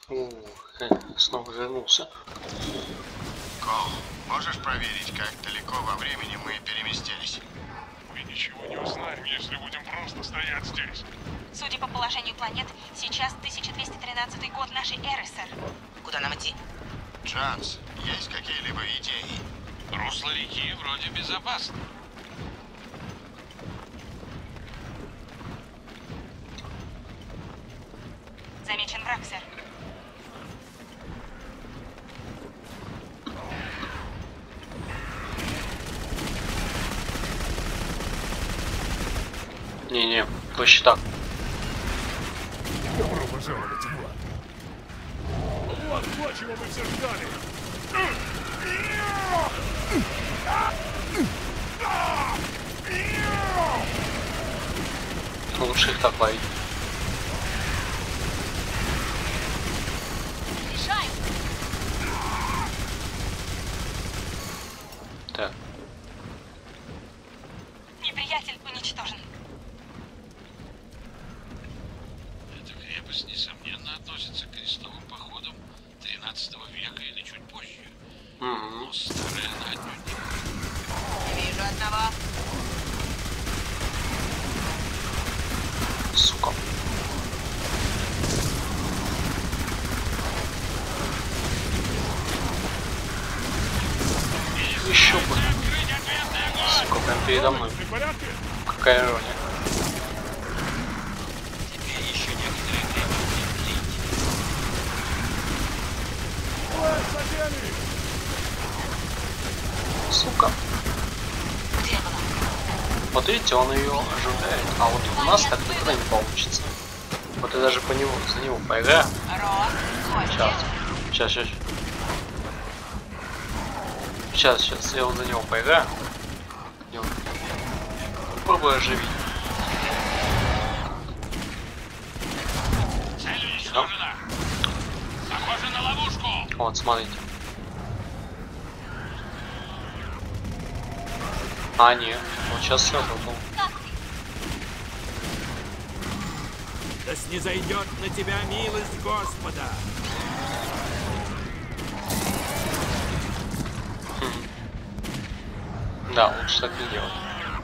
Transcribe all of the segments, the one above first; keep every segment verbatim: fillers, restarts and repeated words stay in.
Ух, снова вернулся. Кол, можешь проверить, как далеко во времени мы переместились? Мы ничего не узнаем, если будем просто стоять здесь. Судя по положению планет, сейчас тысяча двести тринадцатый год нашей эры, сэр. Куда нам идти? Джанс, есть какие-либо идеи? Русло реки вроде безопасно. Замечен враг, сэр. Не-не, проще так. Добро пожаловать, Влад. Вот то, чего мы все ждали. Лучше их так ловить. Мешай! Так. Неприятель уничтожен. Эта крепость, несомненно, относится к крестовым походам тринадцатого века или чуть позже. Угу. Но старая она отнюдь не. Вижу одного. Сука. Еще бы. Сука, прям передо мной. Ты в порядке? Какая ирония. Теперь еще некоторое время будет длить. Сука. Где была? Вот видите, он ее ожидает. А вот у нас так никогда не получится. Вот я даже по нему, за него поиграю. Рос, Сейчас. Костя. Сейчас, сейчас. Сейчас, сейчас. Я вот за него поиграю. И вот попробую оживить. Цель уничтожена. Похоже на ловушку. Вот, смотрите. А, нет. Вот сейчас сработал. Да снизойдет на тебя милость Господа. Да, лучше так не делать.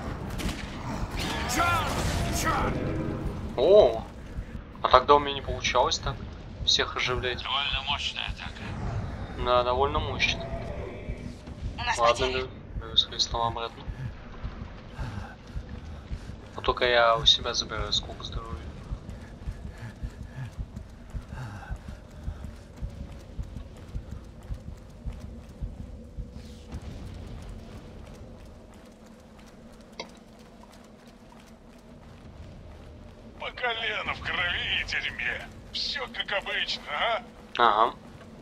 Черт! Черт! О, а тогда у меня не получалось так всех оживлять. Довольно мощная атака. Да, довольно мощно. У нас Ладно, потери. берусь христом обратно. Но только я у себя забираю сколько здоровья. По колено в крови и дерьме. Все как обычно, а? Ага.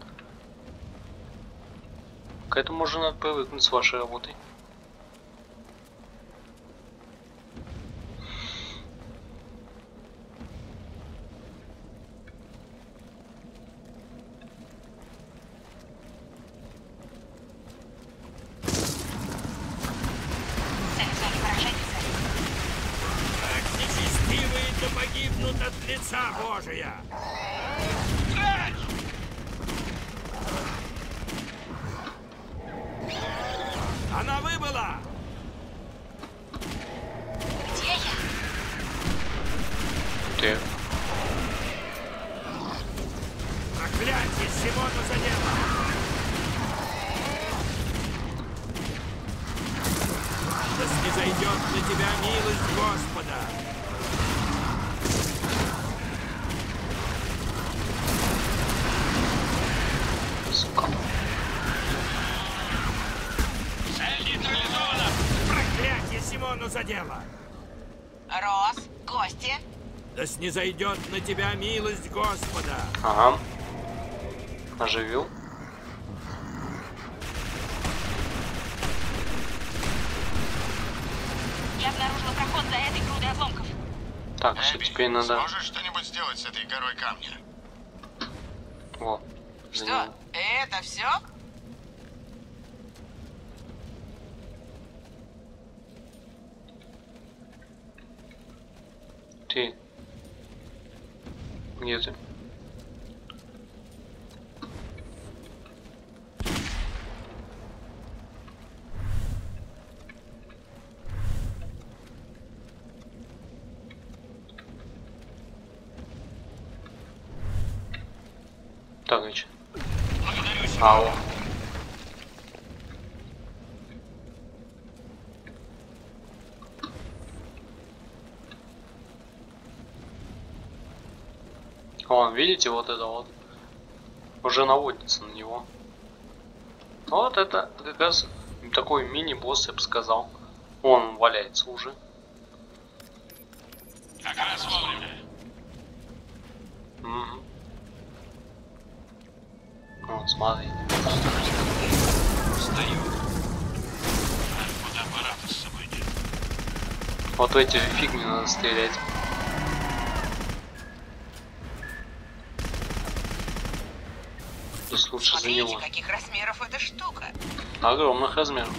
К этому уже надо привыкнуть с вашей работой. Цель в зоне поражения, сэр. Так нечестивые да погибнут от лица Божия. Она выбыла! Где я? Ты. Проклятие Симона задело! Да снизойдет на тебя милость Господа! Сука. Цель нейтрализована. Проклятие Симону задело! Рос, Кости. Да снизойдет на тебя милость Господа! Ага. Оживил. Я обнаружила проход за этой грудой обломков. Так, все, Эбби, теперь надо. сможешь что-нибудь сделать с этой горой камня? Во. за Что? него. Это все? Ты. Где ты? Так, и чё? Благодарю, сеньор. Ау. Вон, видите, вот это вот уже наводится на него. Вот это как раз такой мини-босс, я бы сказал. Он валяется уже. Как раз вовремя. Угу. Вот, смотри. Встаю. Надо фотоаппарата с собой нет. Вот в эти фигни надо стрелять. Здесь лучше за Смотрите, него. каких размеров эта штука. Огромных размеров.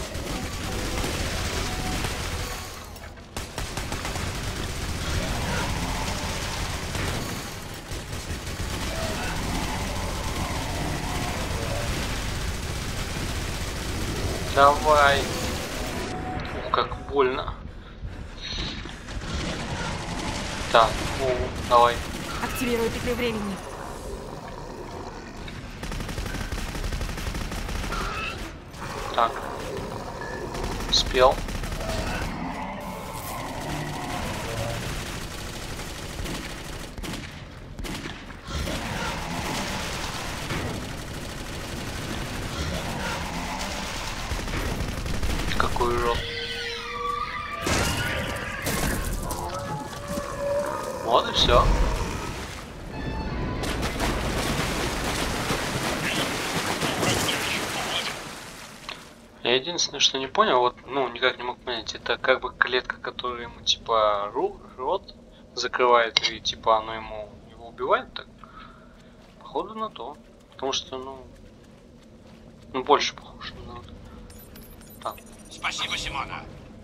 Давай. Ух, как больно. Так, о, давай. Активирую петлю времени. Так. Успел. Какой урод. Вот и все. Я единственное, что не понял, вот, ну, никак не мог понять, это как бы клетка, которая ему, типа, ру, рот закрывает, и, типа, оно ему его убивает, так? Походу на то. Потому что, ну, ну, больше похоже на это. Так. Спасибо, Симона.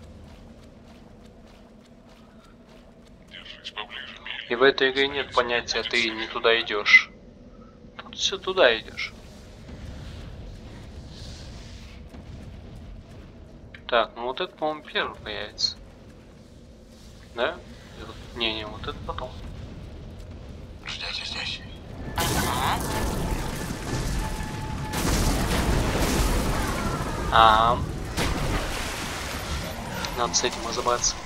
Держись поближе, Билли. И в этой игре нет понятия, ты не туда идешь. Тут все туда идешь. Так, ну вот это, по-моему, первый появится. Да? Не-не, вот это потом. Ждите здесь. А, надо с этим разобраться.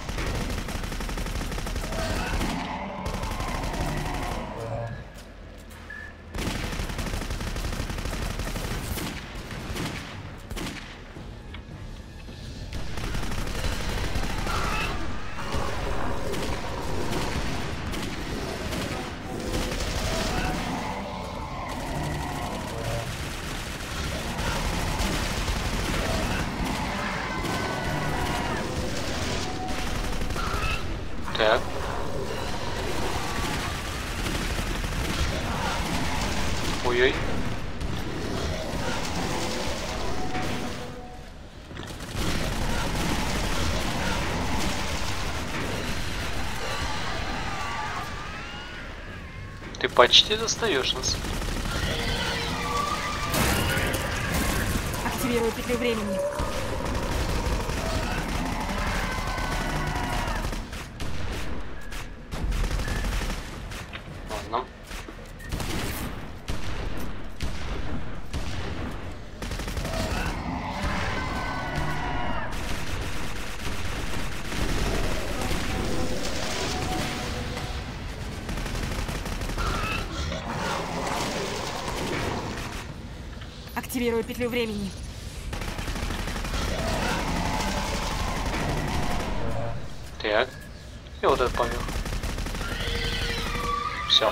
Так. Ой-ой. Ты почти достаешь нас. Активирую петлю времени. Ладно. Активирую петлю времени. Так. И вот это поверх. Все.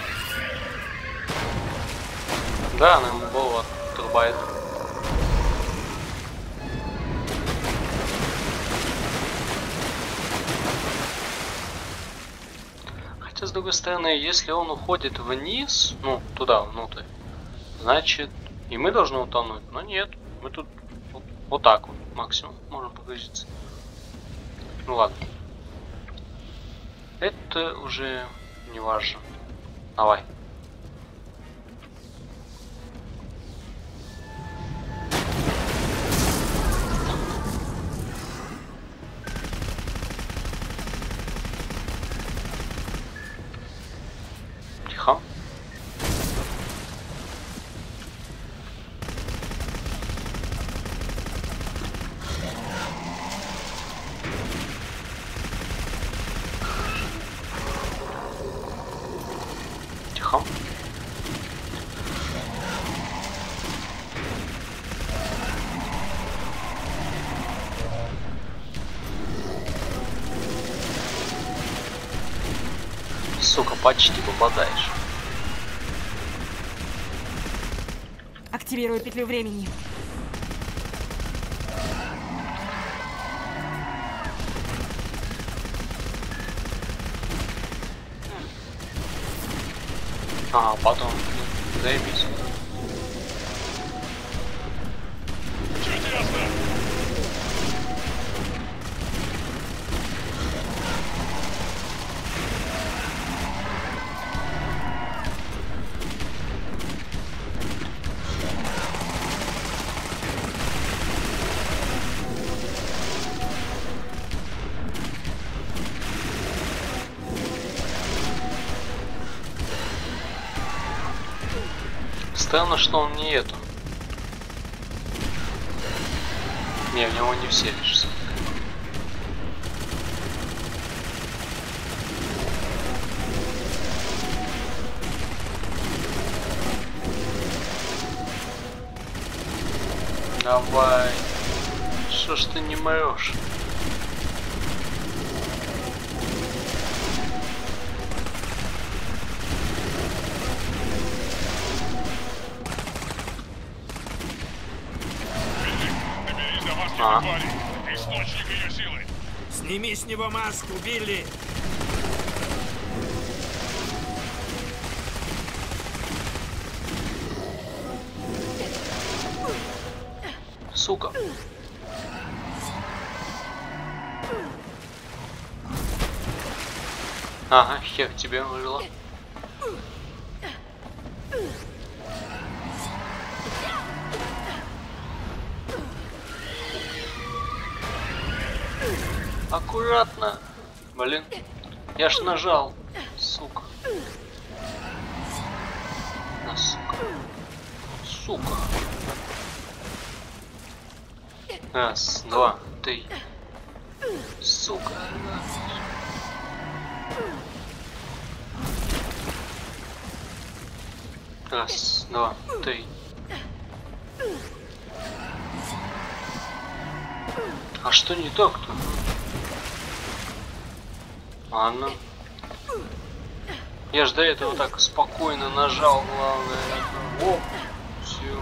Да, она ему голову отрубает. Хотя, с другой стороны, если он уходит вниз, ну, туда, внутрь, значит, и мы должны утонуть. Но нет, мы тут вот, вот так вот максимум можем погрузиться. Ну ладно. Это уже не важно. Давай. Тихо. Сука, почти попадаешь. Активирую петлю времени. Ага, потом. Заебись. Чуть ясно. Странно, что он не эту. Не, в него не вселишься. Давай. Что ж ты не мрешь? А. Источник ее силы. Сними с него маску, Билли! Сука. Ага, хер тебе вывела. Аккуратно. Блин. Я ж нажал. Сука. На, сука. Сука. Раз, два, три. Сука. Раз, два, три. А что не так-то? Ладно. Я ж до этого так спокойно нажал, главное. Оп, все.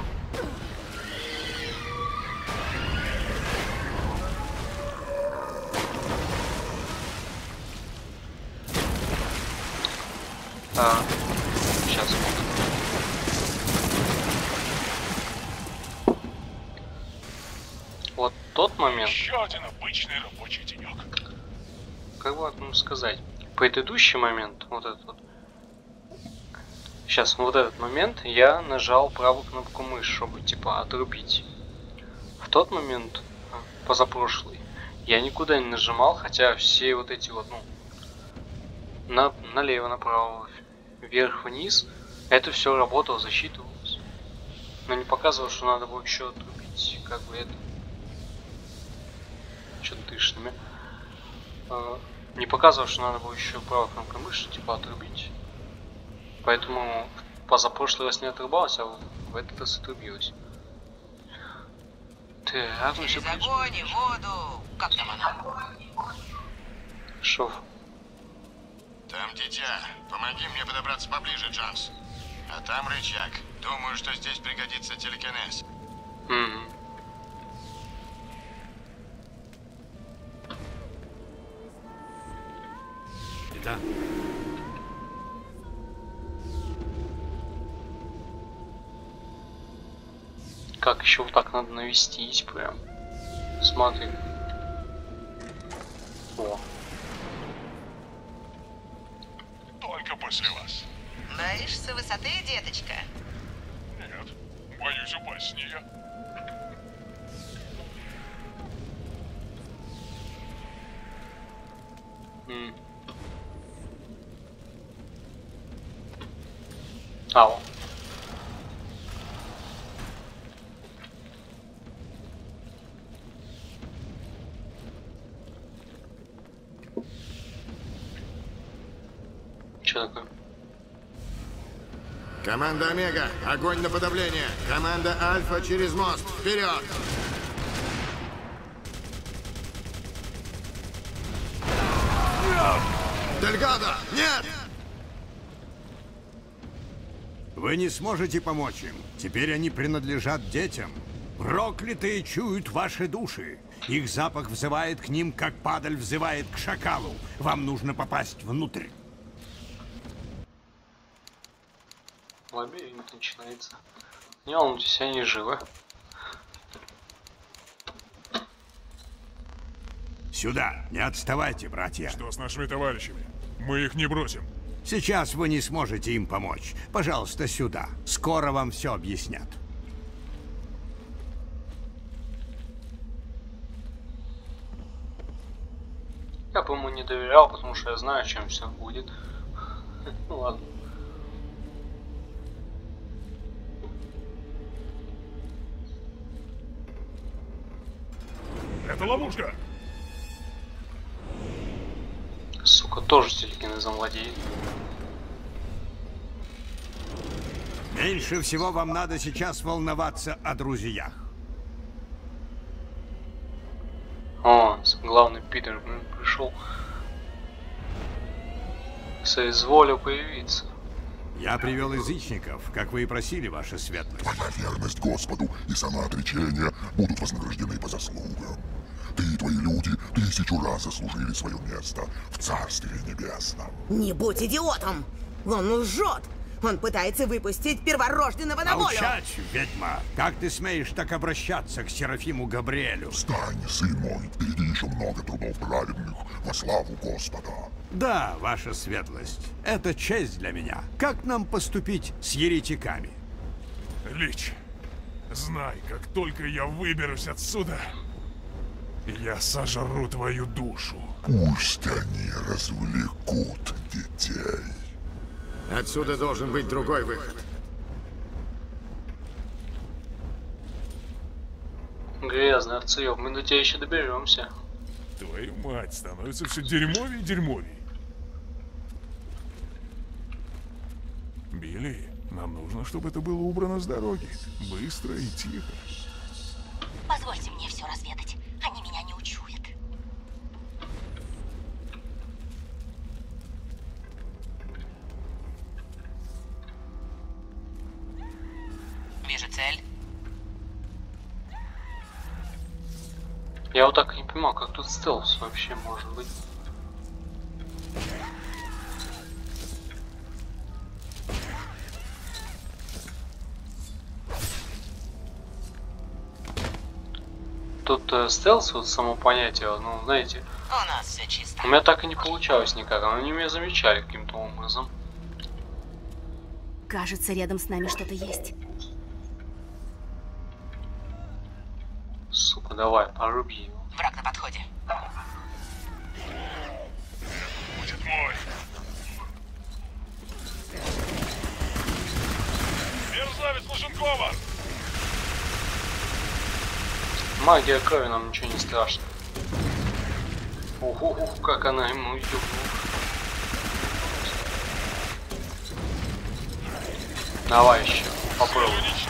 А, сейчас вот. Вот тот момент. Еще один обычный рабочий денек. Как бы вам сказать? Предыдущий момент, вот этот вот. Сейчас, вот этот момент я нажал правую кнопку мыши, чтобы типа отрубить. В тот момент, позапрошлый, я никуда не нажимал, хотя все вот эти вот, ну, на, налево, направо, вверх-вниз, это все работало, засчитывалось. Но не показывало, что надо было еще отрубить, как бы это. Что ты дышишь на меня? Не показывало, что надо было еще правой кнопкой мыши, типа, отрубить. Поэтому позапрошлый раз не отрубалось, а в этот раз отрубилось. Так, ну все. Через огонь и воду. Как там она? Шов. Там дитя. Помоги мне подобраться поближе, Джонс. А там рычаг. Думаю, что здесь пригодится телекинез. Угу. Да. Как еще вот так надо навестись прям. Смотри. О. Только после вас. Боишься высоты, деточка? Нет, боюсь упасть с нее. М. Ау. Что такое? Команда Омега, огонь на подавление. Команда Альфа через мост. Вперед! Дельгадо, нет! Вы не сможете помочь им. Теперь они принадлежат детям. Проклятые чуют ваши души. Их запах взывает к ним, как падаль взывает к шакалу. Вам нужно попасть внутрь. Лабиринт начинается. Не волнуйтесь, они живы. Сюда, не отставайте, братья. Что с нашими товарищами? Мы их не бросим. Сейчас вы не сможете им помочь. Пожалуйста, сюда. Скоро вам все объяснят. Я бы ему не доверял, потому что я знаю, чем все будет. Ну ладно. Это ловушка. Сука, тоже телекинезом владеет. Меньше всего вам надо сейчас волноваться о друзьях. О, главный Питер пришел. Соизволил появиться. Я привел язычников, как вы и просили, ваша светлость. Твоя верность Господу и самоотречение будут вознаграждены по заслугам. Ты и твои люди тысячу раз заслужили свое место в Царстве Небесном. Не будь идиотом! Он лжет! Он пытается выпустить перворожденного на волю! Молчать, ведьма! Как ты смеешь так обращаться к Серафиму Габриэлю? Встань, сын мой, впереди еще много трудов праведных во славу Господа. Да, ваша светлость, это честь для меня. Как нам поступить с еретиками? Лич, знай, как только я выберусь отсюда, я сожру твою душу. Пусть они развлекут детей. Отсюда должен быть другой выход. Грязный овцеёб, мы до тебя еще доберемся. Твою мать, становится все дерьмовее и дерьмовее. Билли, нам нужно, чтобы это было убрано с дороги. Быстро и тихо. Позвольте мне все разведать. Они меня не учуют. Вижу цель. Я вот так и не понимал, как тут стелс вообще может быть. Тут э, стелс, вот само понятие, ну, знаете, У нас все чисто. у меня так и не получалось никак, но они меня замечали каким-то образом. Кажется, рядом с нами что-то есть. Сука, давай, поруби его. Враг на подходе. Будет мой. Мерзавец Лошенкова! Магия крови, нам ничего не страшно. Ух, ух, ух, как она ему ёбнула. Давай еще, попробуй.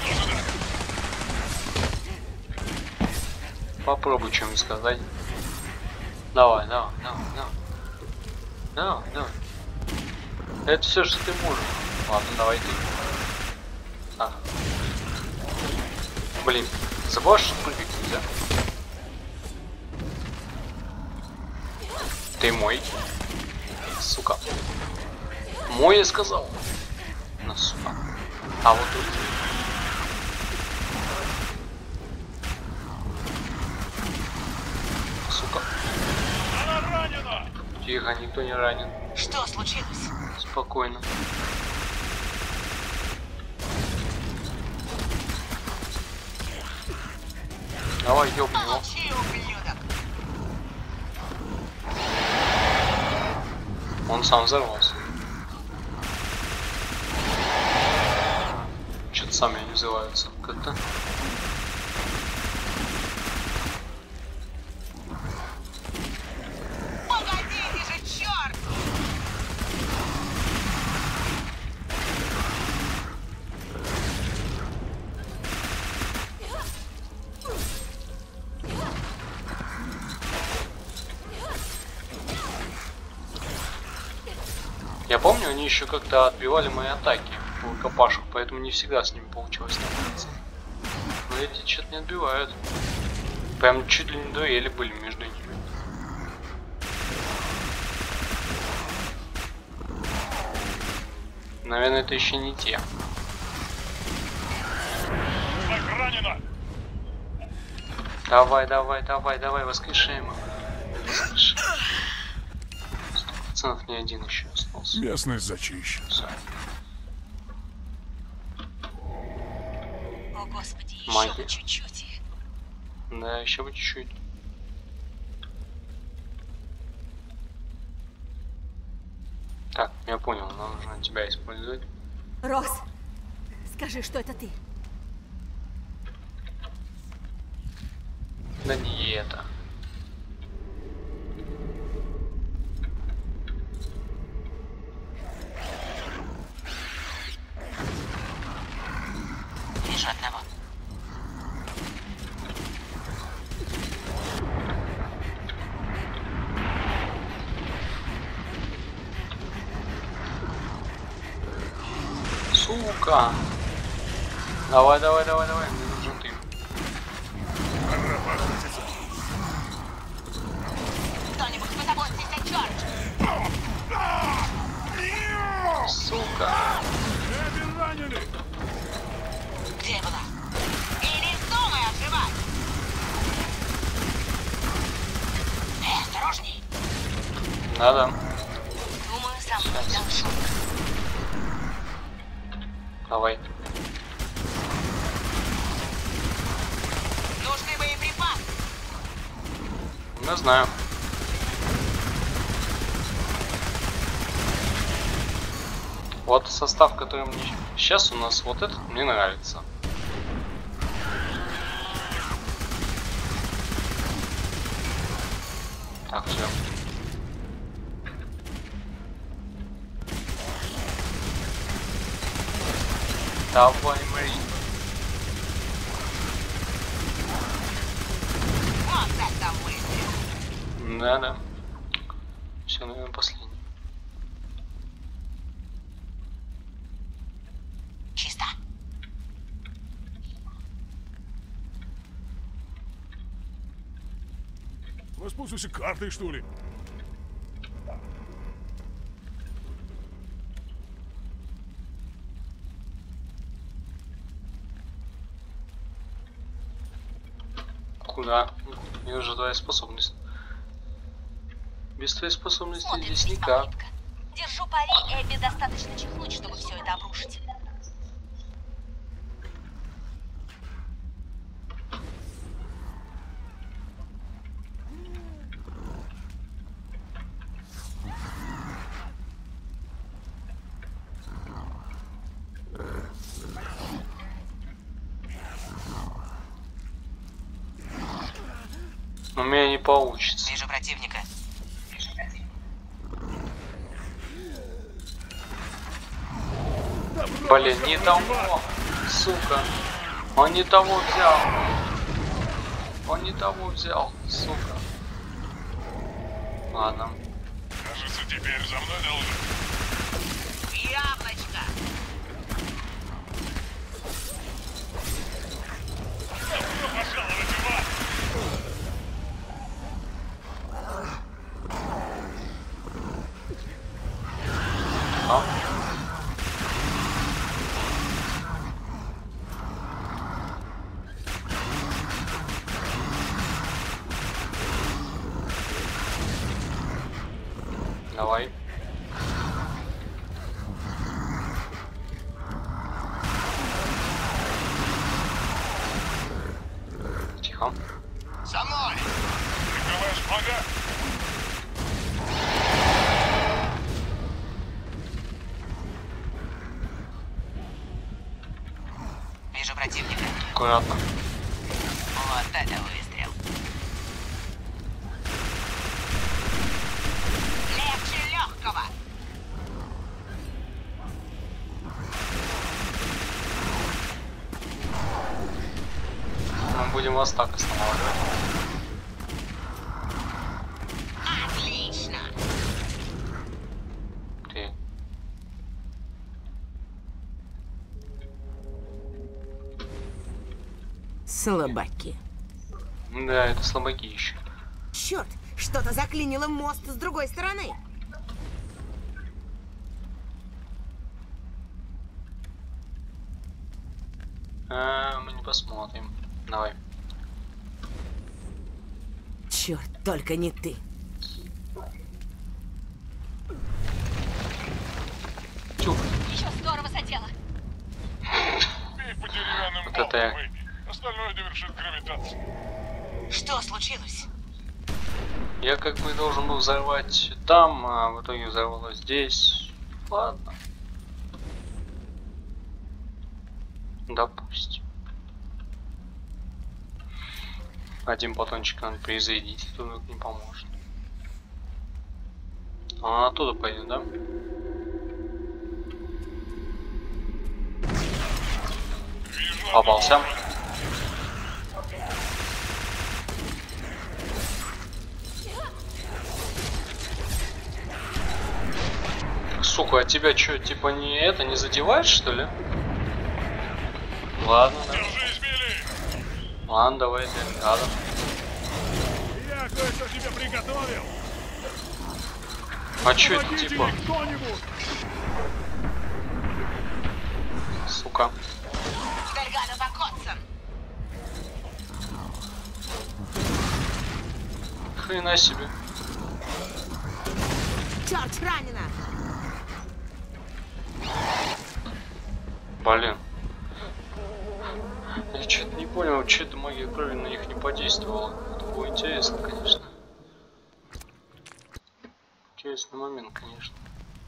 Попробуй что-нибудь сказать. Давай, давай, давай, давай. Давай, давай. Это все, что ты можешь. Ладно, давай ты. А. Блин, забываешь, что прыгать нельзя? Ты мой. Сука. Мой, я сказал. Ну, сука. А вот тут. Сука. Она ранена! Тихо, никто не ранен. Что случилось? Спокойно. Давай, ёбни его. Молчи, ублюдок! Он сам взорвался. Что-то сами не взрываются. Как-то. Погодите же, черт! Я помню, они еще как-то отбивали мои атаки. в рукопашку, поэтому не всегда с ними получилось находиться. Но эти что-то не отбивают. Прям чуть ли не дуэли были между ними. Наверное, это еще не те. Давай, давай, давай, давай, воскрешаем его. Воскрешаем. Сто процентов не один еще остался. Местность зачищена. О, Господи, еще Магия. бы чуть-чуть. Да, еще бы чуть-чуть. Так, я понял, нам нужно тебя использовать. Рос, скажи, что это ты. Да не это. Вижу одного. Сука! Давай, давай, давай, давай, мне нужен ты. Кто-нибудь позаботьтесь о Джордж. Сука! Где была? И не вздумай оживать! Эй, осторожней! Да-да. Думаю, сам должен. Давай. Нужны боеприпасы. Не знаю. Вот состав, который мне сейчас у нас, вот этот мне нравится. Так, все. Давай, Мэри. Вот это выстрел. Да-да. Все, наверное, последний. Чисто. Воспользуйся картой, что ли? Куда? Мне уже твоя способность. Без твоей способности Смотрит здесь никак. беспокойтка. Держу пари, Эбби достаточно чихнуть, чтобы все это обрушить. У меня не получится. Вижу противника. Блин, не того, сука. Он не того взял. Он не того взял, сука. Ладно. Кажется, теперь за мной должен. Яблочко! Добро пожаловать в ад! А? Давай. Тихо. За мной! Прикрываешь врага? Вижу противника. Аккуратно. Вот это выстрел. Легче легкого. Мы будем вас так останавливать. Отлично. Ты. Слабаки. Да, это слабаки еще. Черт, что-то заклинило мост с другой стороны. А, мы не посмотрим. Давай. Черт, только не ты. Тюк. Еще здорово задела. Бей по деревянным Вот балкам, это- Мэйби. Остальное довершит гравитация. Что случилось? Я как бы должен был взорвать там, а в итоге взорвалось здесь. Ладно. Допустим. Один батончик надо перезарядить, это вдруг не поможет. А он оттуда пойдет, да? Попался. Сука, а тебя что, типа не это, не задевает, что ли? Ладно, да. Держись, Билли! Ладно, давай, ты рядом. Я кое-что тебе приготовил. А чё это Помогите типа? мне кто-нибудь. Сука. Дельгадо Бакотсон. Хрена себе. Черт, ранена. Блин. Я что-то не понял, что эта магия крови на них не подействовала. Это было интересно, конечно. Интересный момент, конечно.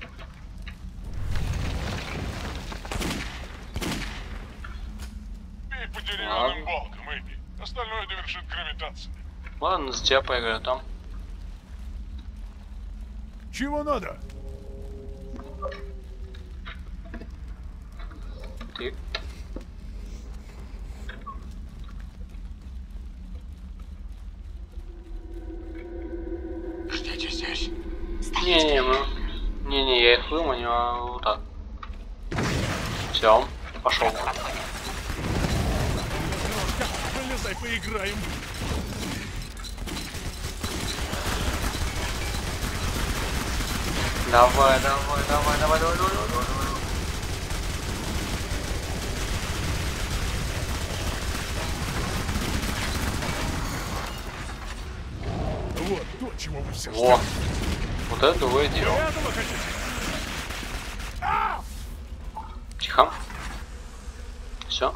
Бей по деревянным Ладно. балкам, Мэйби. Остальное довершит гравитация. Ладно, за тебя поиграю там. Чего надо? Ты. Ждите здесь. Не-не, мы... Не-не, я их выманю, а вот так. Все, пошел. Вылезай, поиграем. Давай, давай, давай, давай, давай, давай, давай, давай. Вот то, чего вы все Во. ждали. Вот это другое дело. Этого хотите? Тихо. Все.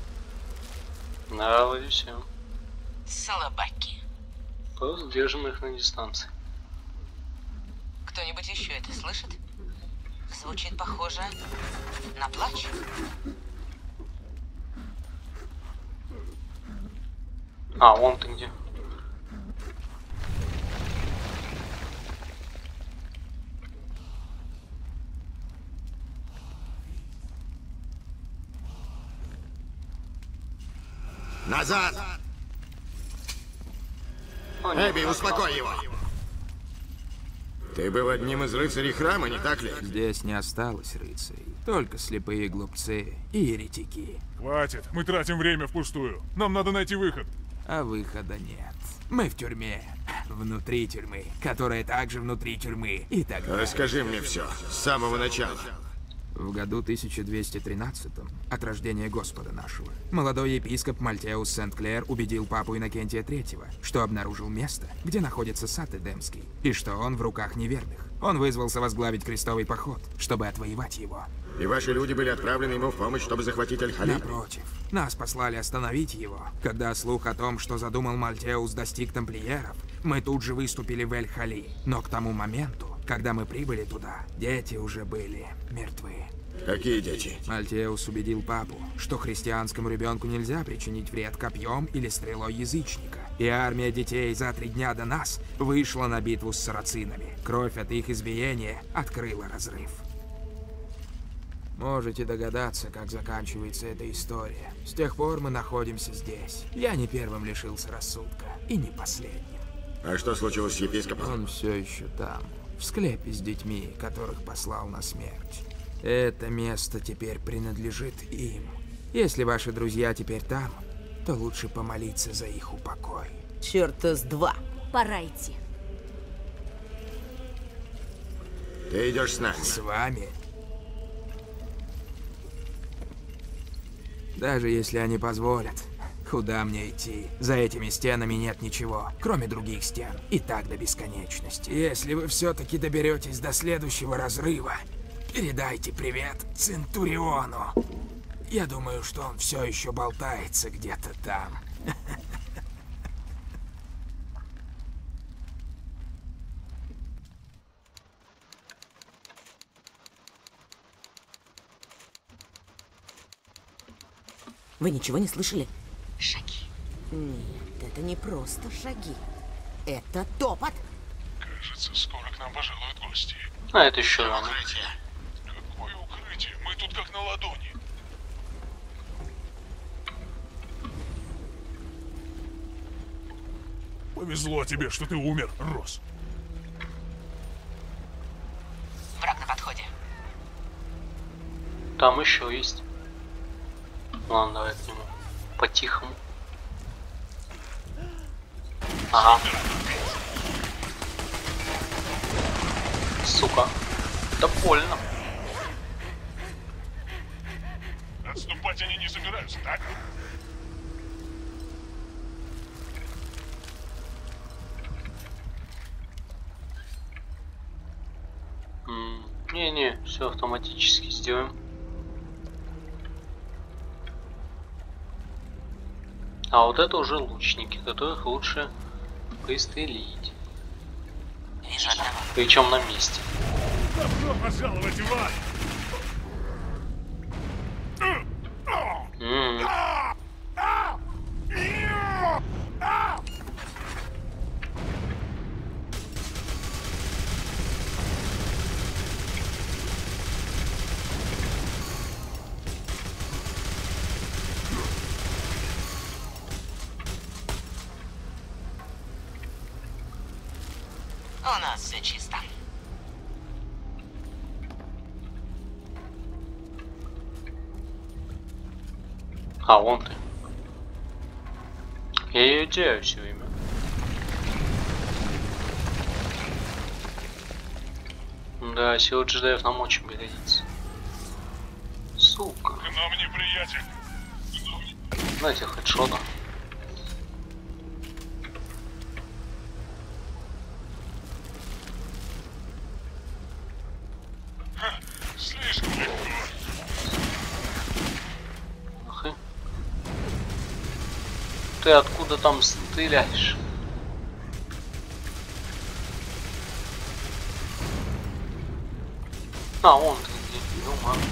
Да, вроде все. Слабаки. Просто держим их на дистанции. Кто-нибудь еще это слышит? Звучит похоже на плач. А, вон ты где. Назад! О, нет. Эбби, успокой его! Ты был одним из рыцарей храма, не так ли? Здесь не осталось рыцарей, только слепые глупцы и еретики. Хватит, мы тратим время впустую. Нам надо найти выход. А выхода нет. Мы в тюрьме. Внутри тюрьмы, которая также внутри тюрьмы. И так далее. Расскажи мне все, с самого начала. В году тысяча двести тринадцатом, от рождения Господа нашего, молодой епископ Мальтеус Сент-Клер убедил папу Иннокентия третьего, что обнаружил место, где находится сад Эдемский, и что он в руках неверных. Он вызвался возглавить крестовый поход, чтобы отвоевать его. И ваши люди были отправлены ему в помощь, чтобы захватить Аль-Хали? Напротив, нас послали остановить его. Когда слух о том, что задумал Мальтеус, достиг тамплиеров, мы тут же выступили в Эль-Хали. Но к тому моменту, когда мы прибыли туда, дети уже были мертвы. Какие дети? Мальтеус убедил папу, что христианскому ребенку нельзя причинить вред копьем или стрелой язычника. И армия детей за три дня до нас вышла на битву с сарацинами. Кровь от их избиения открыла разрыв. Можете догадаться, как заканчивается эта история. С тех пор мы находимся здесь. Я не первым лишился рассудка, и не последним. А что случилось с епископом? Он все еще там, в склепе с детьми, которых послал на смерть. Это место теперь принадлежит им. Если ваши друзья теперь там, то лучше помолиться за их упокой. Черта с два. Пора идти. Ты идешь с нами. С вами? Даже если они позволят, куда мне идти? За этими стенами нет ничего, кроме других стен. И так до бесконечности. Если вы все-таки доберетесь до следующего разрыва, передайте привет Центуриону. Я думаю, что он все еще болтается где-то там. Вы ничего не слышали? Шаги. Нет, это не просто шаги. Это топот. Кажется, скоро к нам пожалуют гости. А это еще рано. Какое укрытие? Мы тут как на ладони. Повезло тебе, что ты умер, Росс. Враг на подходе. Там еще есть. Ладно, давай к нему. По-тихому. Ага. Сука. Да больно. Отступать они не собираются, так? Не-не, все автоматически сделаем. А вот это уже лучники, которых лучше пристрелить. Вижу одного. Причем на месте. Добро пожаловать в ад! М-м. У нас все чисто. А, вон ты. Я ее теряю все время. Да, сила джедаев нам очень пригодится. Сука. К нам неприятель. Знаете, хедшота. Слишком легко. Ах и. Ты откуда там стреляешь? А, вон ты где. Ну ладно.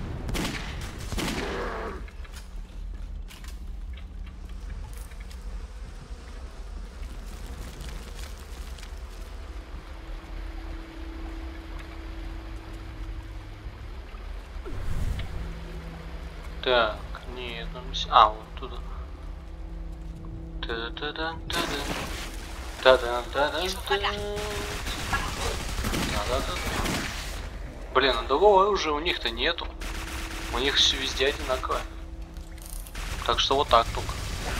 Так, нет, там... А, вон туда. Та-да-да-да-да-да. Та-да-да-да-да. Да-да-да. Блин, а другого оружия у них-то нету. У них все везде одинаково. Так что вот так только.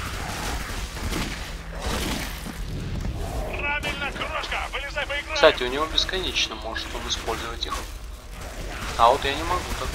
Правильно, крошка! Вылезай, поиграем! Кстати, у него бесконечно может он использовать их. А вот я не могу так.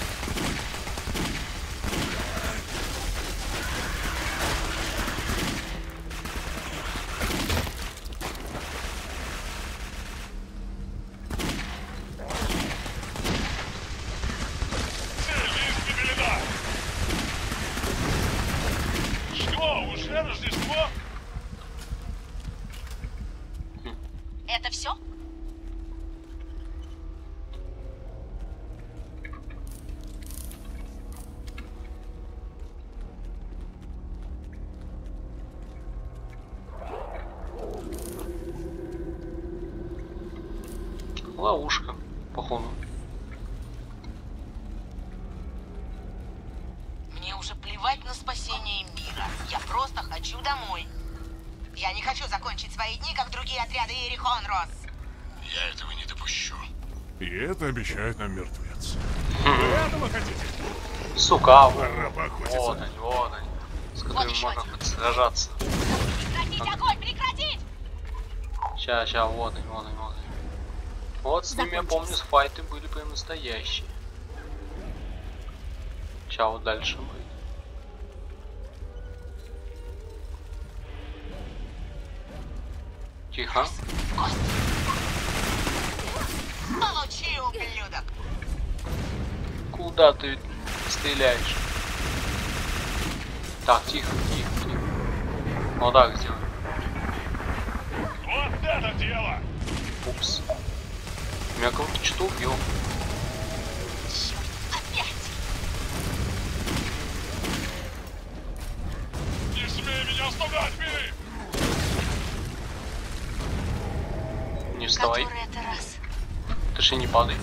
Рождество? Это все? Ловушка, походу. Мне уже плевать на спасение мира. Я просто хочу домой. Я не хочу закончить свои дни, как другие отряды Иерихон, Росс. Я этого не допущу. И это обещает нам мертвец. Вы этого хотите? Сука, Пора поохотиться. вот они, вот они. С которыми можно хоть сражаться. Прекратить огонь! Прекратить! Ща, ща, вот они, вот они, вот они. Вот с ними, я помню, файты были прям настоящие. Ща вот дальше будет. Тихо. Получи, ублюдок! Куда ты стреляешь? Так, тихо, тихо, тихо. Вот так сделай. Вот это дело! Упс. Меня кого-то что-то убил. Не смей меня оставлять, Мири! Не вставай. Который это раз? Ты же не падай.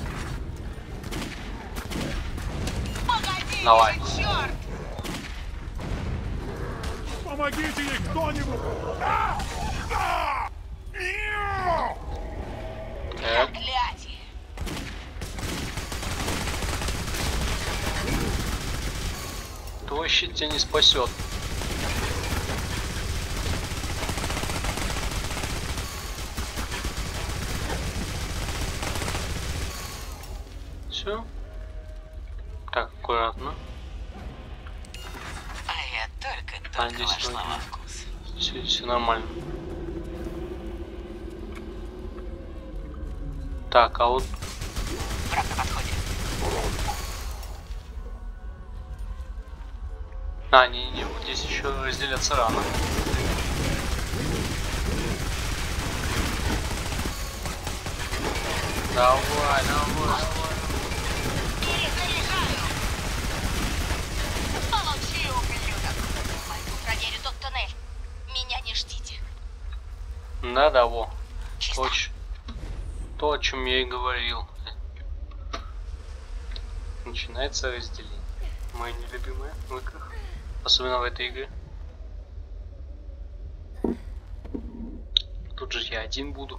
Погоди, давай. Черт! Помогите ей кто-нибудь! Проклятие! Твой щит тебя не спасет. Все. Так, аккуратно. А я только А, только здесь вошла вроде во вкус. все, все нормально. Так, а вот Враг на подходе. А, не-не, вот здесь еще разделяться рано. Давай, давай, давай. Перезаряжаю! Получи, ублюдок! Пойду проверю тот туннель. Меня не ждите. Да-да, во. То, ч- то, о чем я и говорил. Начинается разделение. Мои нелюбимые в играх. Особенно в этой игре. Тут же я один буду.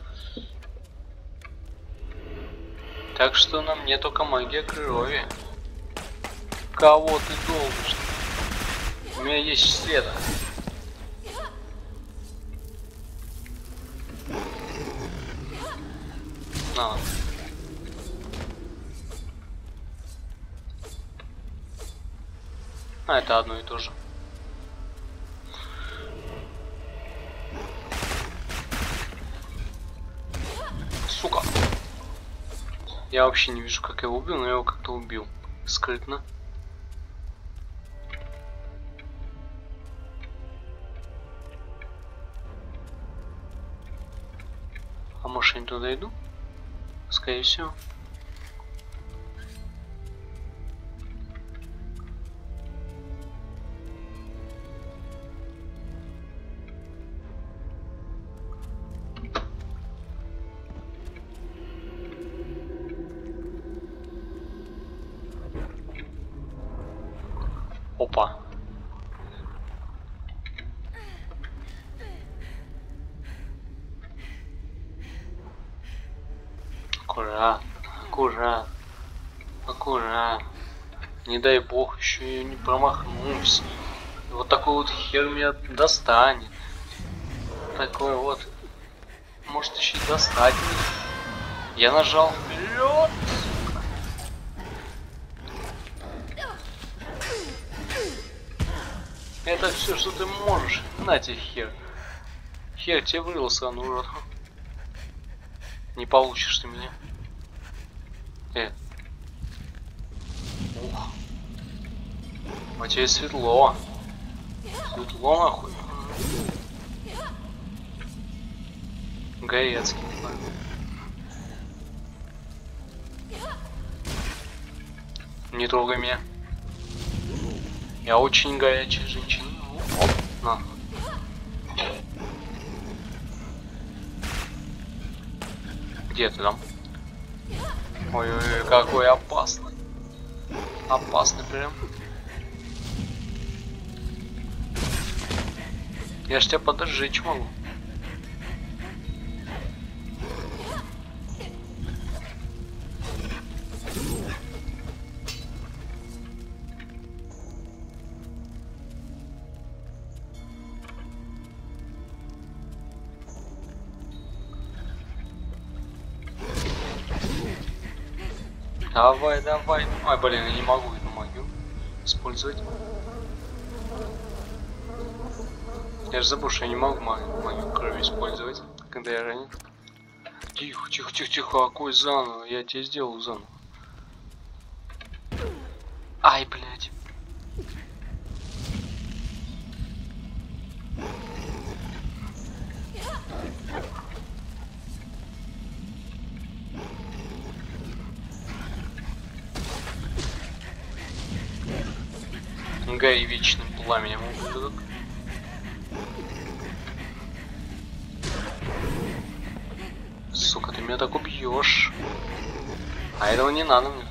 Так что на мне только магия крови. Кого ты долбишь? У меня есть следа. На. А, это одно и то же. Сука. Я вообще не вижу, как я его убил, но я его как-то убил. Скрытно. А может, я не туда иду? Скорее всего. Опа. Аккуратно, аккуратно, аккуратно. Не дай бог еще и не промахнулся. Вот такой вот хер меня достанет. Такой вот. Может еще и достать меня. Я нажал вперед. Это все, что ты можешь. На тебе хер. Хер тебе вырыл, сраный урод. Не получишь ты меня. Э. Ух. А тебе светло. Светло нахуй. Горецкий. Не трогай меня. Я очень горячая женщина. Оп, на. Где ты там? Ой-ой-ой, какой опасный. Опасный прям. Я ж тебя подожечь могу. Давай, давай. Ой, блин, я не могу эту магию использовать. Я же забыл, что я не могу магию, магию крови использовать, когда я ранен. Тихо, тихо, тихо, тихо, акой заново. Я тебе сделал заново. Ай, блядь. Гори вечным пламенем ублюдок. Сука, ты меня так убьешь. А этого не надо мне.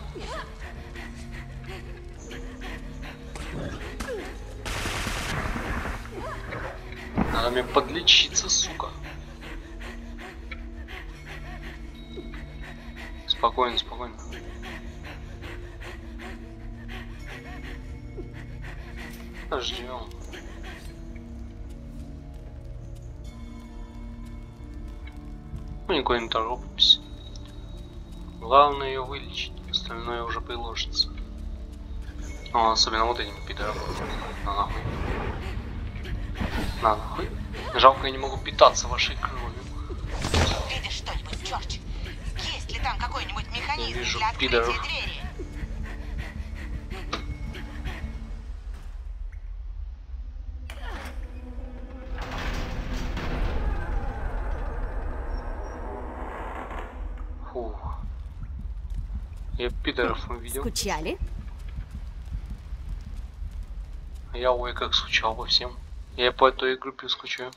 Надо мне подлечиться, сука. Спокойно, спокойно. Ждем. Ну, никакой не торопимся. Главное ее вылечить, остальное уже приложится. О, особенно вот этим пидорам. На нахуй. На нахуй. Жалко, я не могу питаться вашей кровью. Видишь что-нибудь, Джордж? Есть ли там какой-нибудь механизм вижу для открытия пидоров. двери? Фух. Я пидоров увидел. Скучали? Я ой как скучал по всем. Я по этой группе скучаю.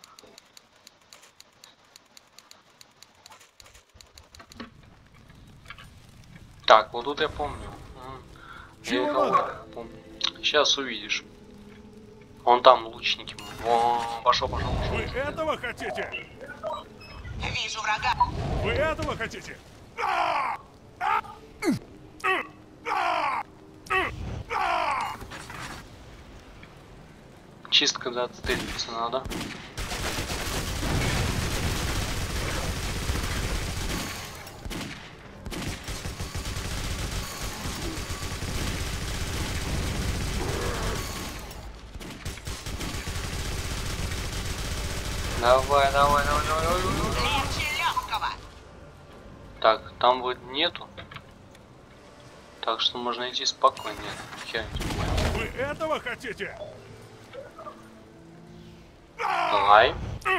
Так, вот тут я помню. Я их помню. Сейчас увидишь. Вон там лучники. Вон, пошел, пошел, пошел. Вы этого хотите? Вижу врага. Вы этого хотите? Чисто когда отстрелиться надо. Давай, давай, давай, давай, давай. Легче легкого. Так, там вот нету. Так что можно идти спокойно. Нет, Вы этого хотите? давай.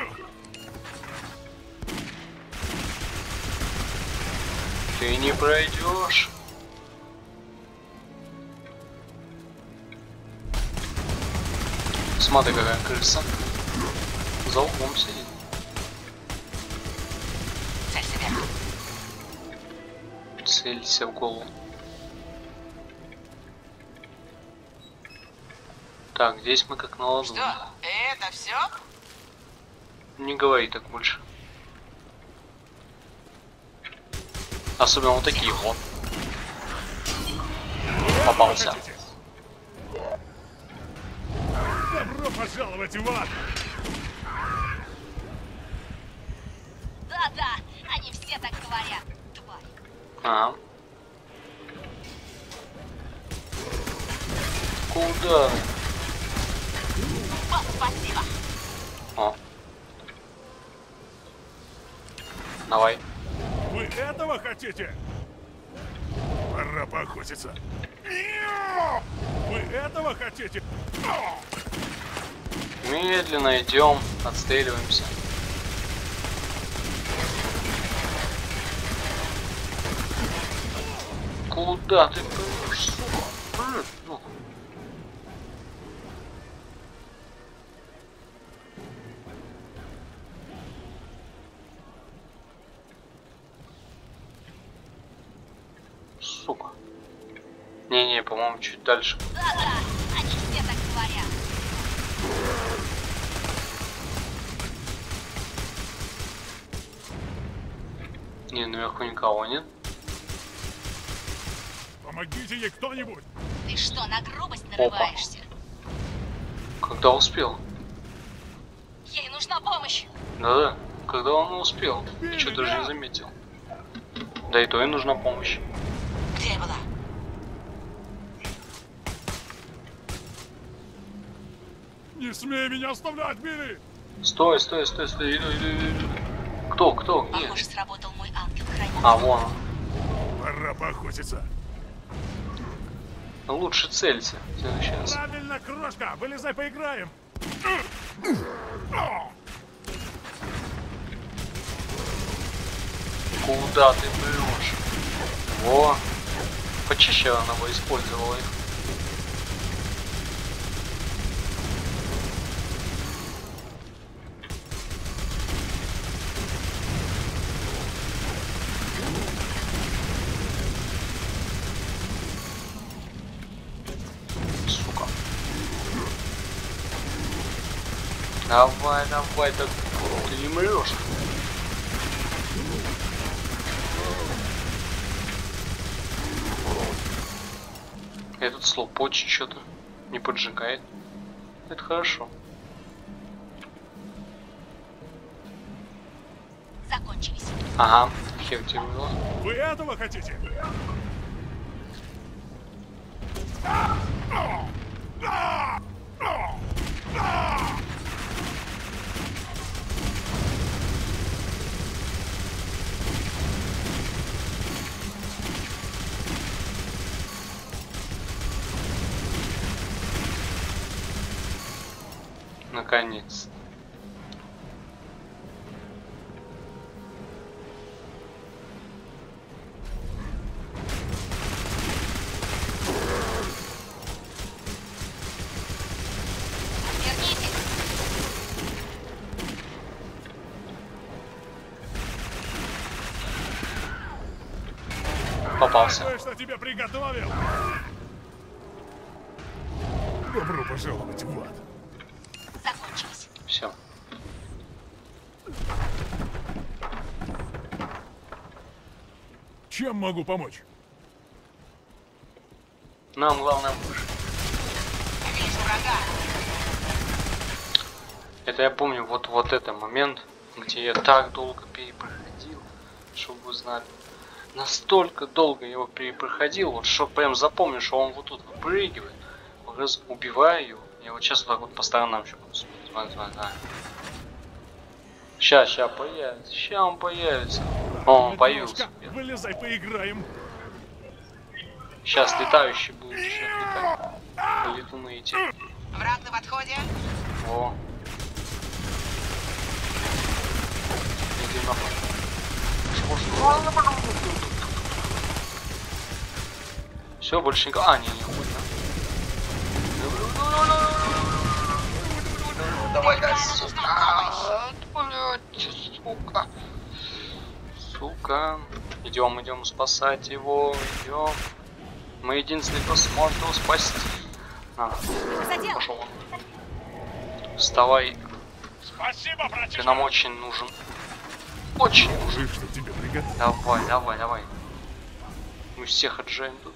Ты не пройдешь. Смотри, какая крыса. За углом сидит. Цель себя. Целься в голову. Так, здесь мы как на ладони. Что? Это все? Не говори так больше. Особенно вот такие вот. Попался. Добро пожаловать в ад! Да-да, они все так говорят, тварь. А. Куда? Вот, спасибо. О. Давай. Вы этого хотите? Пора поохотиться. Вы этого хотите? Медленно идем, отстреливаемся. Куда ты пойдешь, сука? Ну. Сука. Не-не, по-моему, чуть дальше. Да-да, они все так говорят. Не, наверху никого нет. Помогите ей кто-нибудь! Ты что, на грубость нарываешься? Когда успел? Ей нужна помощь. Да-да, когда он успел. Что даже не заметил. Да и то и нужна помощь. Где я была? Не смей меня оставлять, Билли! Стой, стой, стой, стой. Иду, иду, иду. Кто, кто? Где? Похоже, сработал мой ангел-хранитель. А, вон он. Пора поохотиться. Лучше целься. В следующий раз. Правильно, крошка! Вылезай, поиграем! Куда ты берешь? Во. Почище она бы использовала их. Сука. Давай, давай, так ты не мрешь. Этот слоупочь что-то не поджигает. Это хорошо. Закончились. Ага, хер тебе было. Вы этого хотите? Наконец. Попался. Кое-что тебе приготовил. Добро пожаловать в ад. Закончились. Все. Чем могу помочь? Нам главное выжить. Это я помню вот вот это момент, где я так долго перепроходил, чтобы вы знали. Настолько долго его перепроходил, вот что прям запомню, что он вот тут выпрыгивает, раз убиваю его. Я вот сейчас вот так вот по сторонам еще буду смотреть. Смотри, смотри, смотри. Сейчас, сейчас появится, сейчас он появится. О, он появился. Вылезай, поиграем. Сейчас летающий будет, сейчас летать. Летуны эти. Враг на подходе. О. Иди нахуй. Все, больше никого. А, не, не хуй, да. Давай, да, сука. Блять, сука. Сука. Идем, идем спасать его. Идем. Мы единственный, кто сможет его спасти. А, пошел он. Вставай. Спасибо, братишка. Ты нам очень нужен. Очень нужен. Что тебе приготовить? Давай, давай, давай. Мы всех отжаем тут.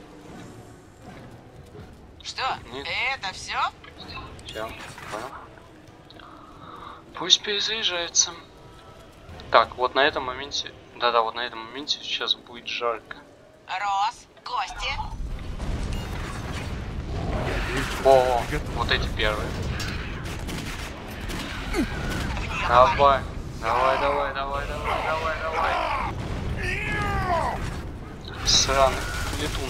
Что? Нет. Это все? Все, понял. Пусть перезаряжается. Так, вот на этом моменте. Да-да, вот на этом моменте сейчас будет жарко. Рос, гости. О, вот эти первые. Давай, давай, давай, давай, давай, давай, давай. Сраный летун.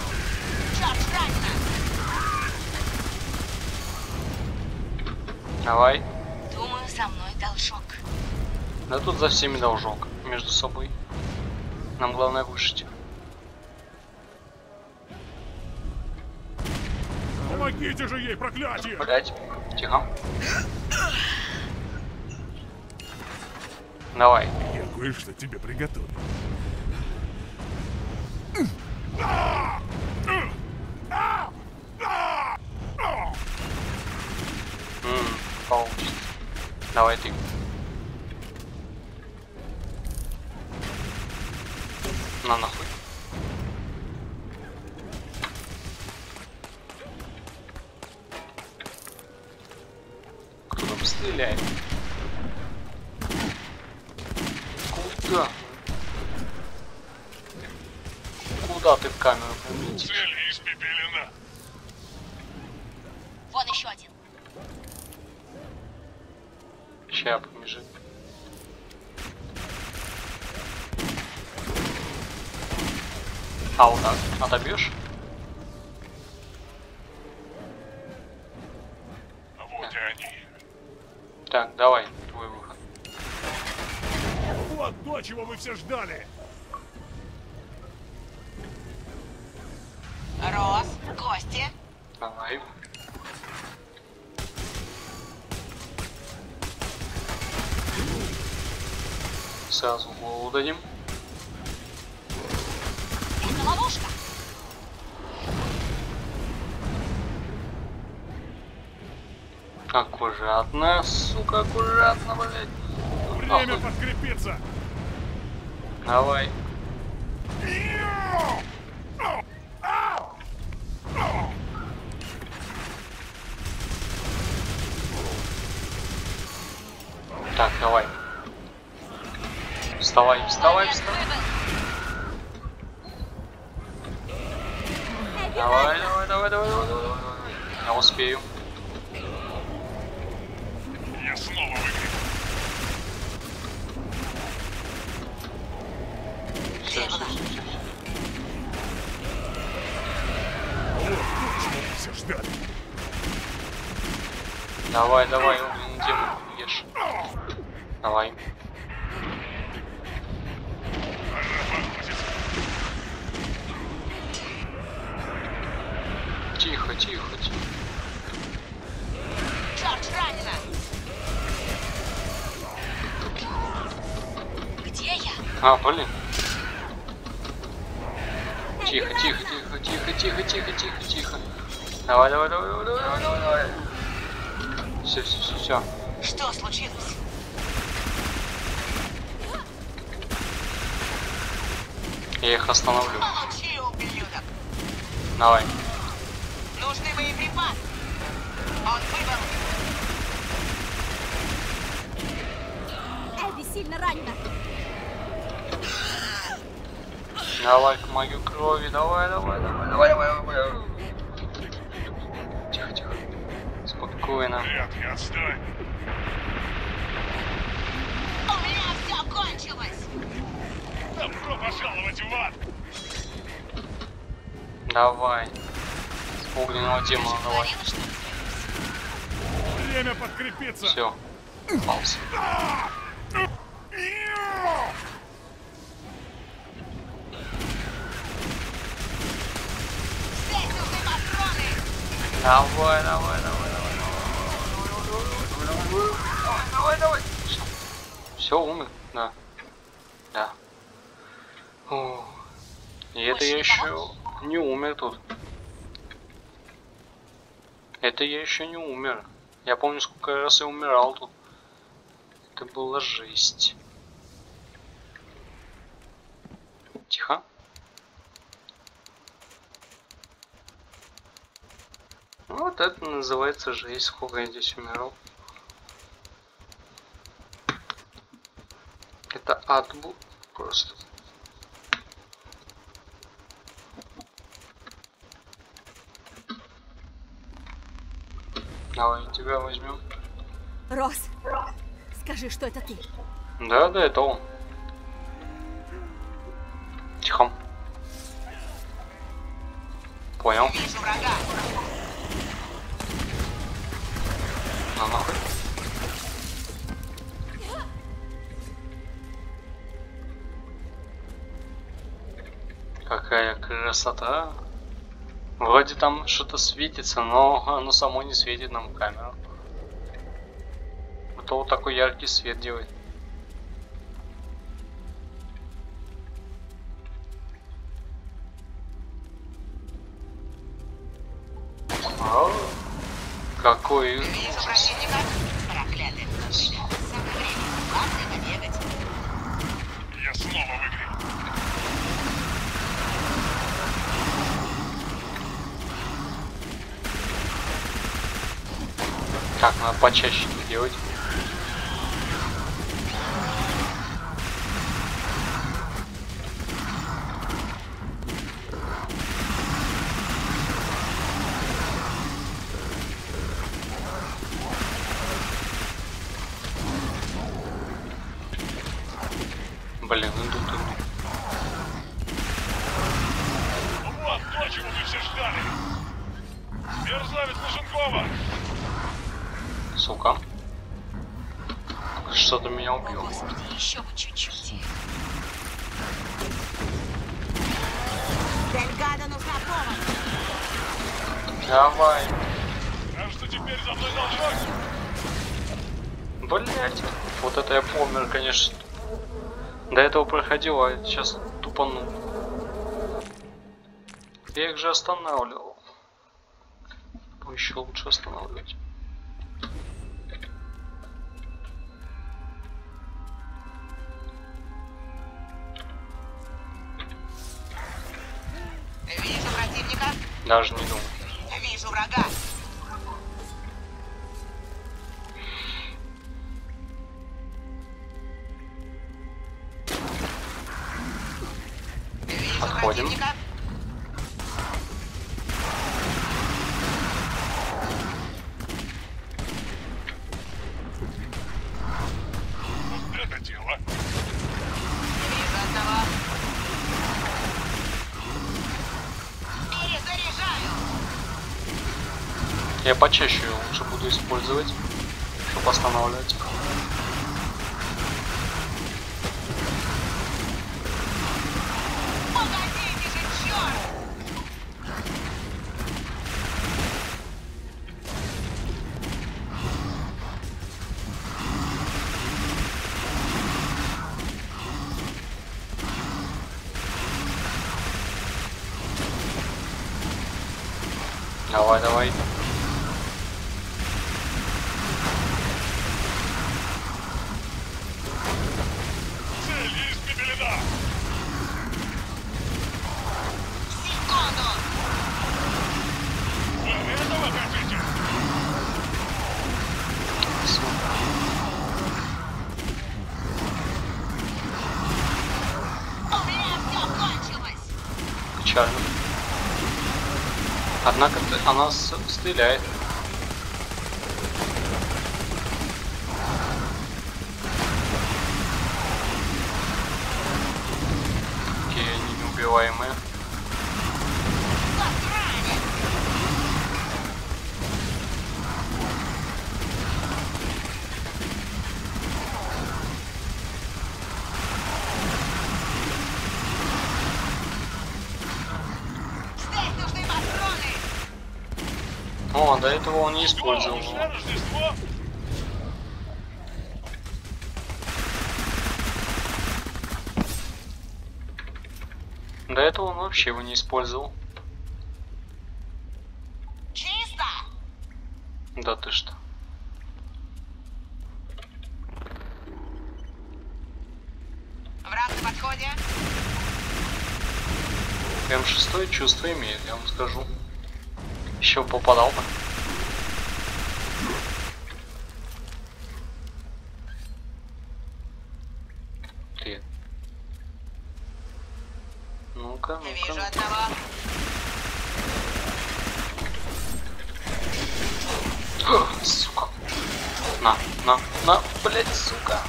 Давай. Думаю, за мной должок. Да тут за всеми должок. Между собой. Нам главное выжить. Помогите же ей, проклятие! Блять, тихо. Давай. Я кое-что тебе приготовил. Ммм, получится. Давай ты. На нахуй. Кто там стреляет? Куда? куда ты в камеру прилетишь? Цель испепелена. Вон еще один. Ща побежит. А, вот так. Отобьешь? Вот и они. Так, давай, твой выход. Вот то, чего вы все ждали. Рос, Кости. Давай. Сразу в голову дадим. Это ловушка. Аккуратно, сука, аккуратно, блядь. Время Охуй. подкрепиться. Давай. Так, давай. Вставай, вставай, вставай. Давай, давай, давай, давай, давай, давай, давай. Я успею. Я снова в игре. Все, все, все, все. Вот то, чего вы все ждали. Давай, давай, блин, демон, ешь. Давай. Тихо, тихо, тихо. Джордж ранена. Где я? А, блин. Тихо, тихо, тихо, тихо, тихо, тихо, тихо, тихо. Давай, давай, давай, давай, давай, давай, давай. Все, все, все, все. Что случилось? Я их остановлю. Молчи, ублюдок. Давай. Нужны боеприпасы. Он выбыл. Эбби сильно ранена. Давай к мою крови, давай, давай, давай, давай, давай, давай. Тихо, тихо. Спокойно. Нет, не отстань. У меня все кончилось. Добро пожаловать в ад. Давай. С огненного демона давай. Время подкрепиться. Все. Попался. Здесь нужны патроны. Давай, давай, давай, давай, давай, давай, давай. Все, умер, да. Да. О. И это я еще не умер тут. Это я еще не умер. Я помню, сколько раз я умирал тут. Это была жесть. Тихо. Вот это называется жесть, сколько я здесь умирал. Это ад был просто. Давай тебя возьмем. Рос, скажи, что это ты. Да, да, это он. Тихо. Понял. Вижу врага. На нахуй. Какая красота. Вроде там что-то светится, но оно само не светит нам в камеру. Это вот такой яркий свет делает. О, какой Вижу ужас. противника. Проклятые пустыни. Самое время. Главное побегать. Я снова в игре. Так, надо почаще это делать. Сука. Что-то меня убило. Господи, еще бы чуть-чуть. Дельгадо нужна помощь. Давай. А что теперь за мной должок? Блять. Вот это я помер, конечно. До этого проходил, а сейчас тупанул. Я их же останавливал. Еще лучше останавливать. Вижу противника. Даже не думал. Вижу врага. Вижу Отходим. противника. Вот это дело. Вижу одного. Перезаряжаю. Я почаще ее лучше буду использовать, чтобы останавливать их. Погодите же, черт! Давай, давай. Цель испепелена. Секунду! Вы этого хотите? У меня все кончилось! Печально. Однако ты- она с- стреляет. Окей, они неубиваемые. Засранец! Здесь нужны патроны! О, до этого он не использовал. Что, уже Рождество? До этого он вообще его не использовал. Чисто! Да ты что? Враг на подходе. Прям шестое чувство имеет, я вам скажу. Еще попадал бы. Ты. Ну-ка, Вижу ну-ка. одного. Сука. На, на, на, блять, сука.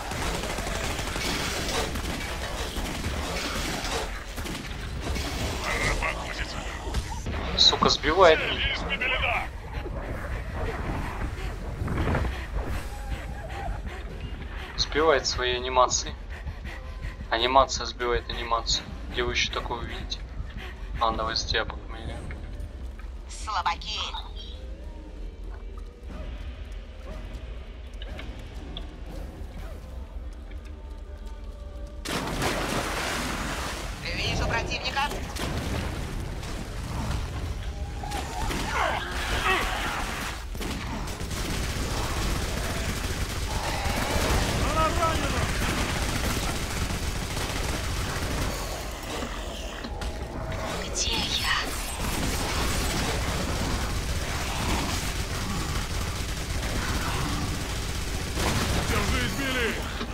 Пора поохотиться. Сука, сбивает Цель меня. испепелена. Сбивает свои анимации. Анимация сбивает анимацию. Где вы еще такое увидите? А, давай с тебя покмею. Слабаки. Вижу противника. Где я? Держись, Билли.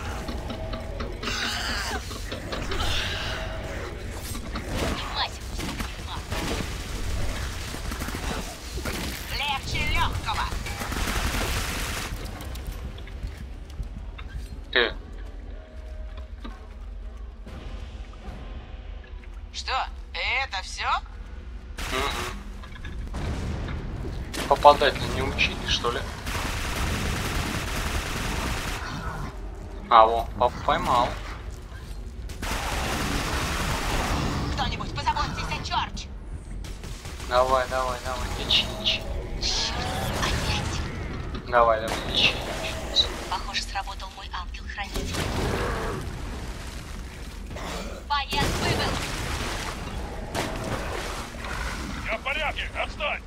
Мать, Легче легкого. Ты. Что? Это все? Угу. Попадать-то не учили, что ли? А, во, пап поймал. Кто-нибудь позаботьтесь о Чёрч. Давай, давай, давай, лечи, лечи. Давай, давай, лечи. Похоже, сработал мой ангел-хранитель. Боец выбыл. Я в порядке, отстань!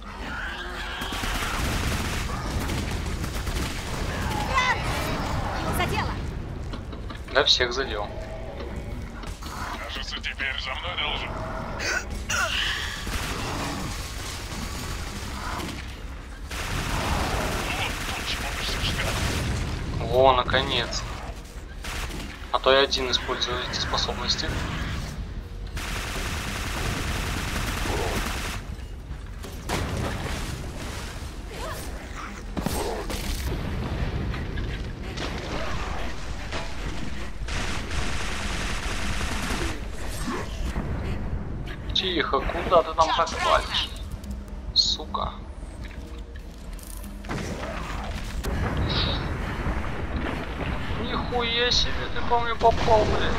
За дело. Да всех задел. Кажется, теперь за мной должен. Во, наконец. А то я один использую эти способности. Тихо, куда ты там так палишь? Сука. Нихуя себе, ты по мне попал, блин.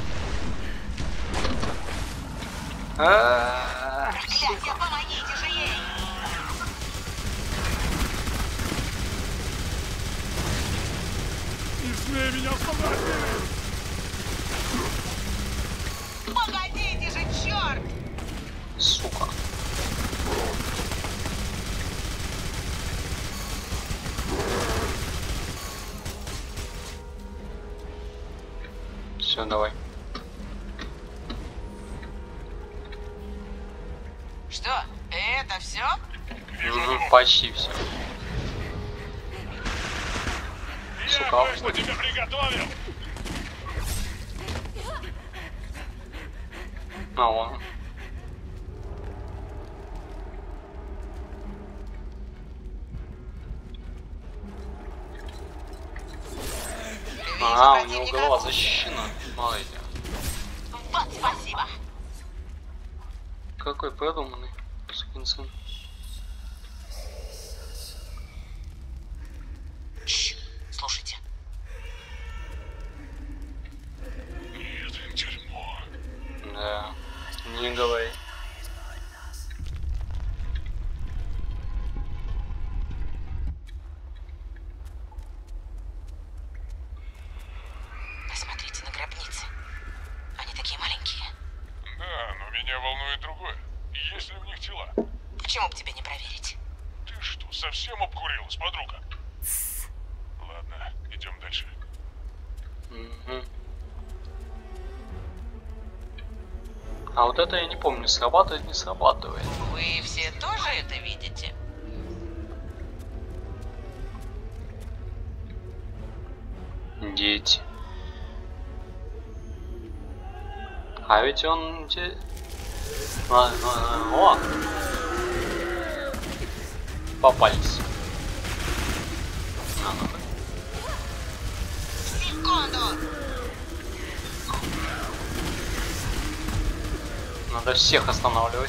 А-а-а, Проклятие, помогите же ей! Не смей меня оставлять! Погодите же, черт! сука. Все, давай. Что, это все? Угу, почти все. Я кое-что тебе приготовил. А вон. А, у него голова защищена. Молодец. Вот, спасибо. Какой продуманный сукин сын. Чш, слушайте. Нет, дерьмо. Да, не говори. Посмотрите на гробницы. Они такие маленькие. Да, но меня волнует другое. Есть ли в них тела? Почему бы тебе не проверить? Ты что, совсем обкурилась, подруга? Ладно, идем дальше. Угу. А вот это я не помню, срабатывает, не срабатывает. Вы все тоже это видите? Дети. А ведь он... те- Ладно, ладно, ладно. О! Попались. А, ну, Секунду! надо всех останавливать.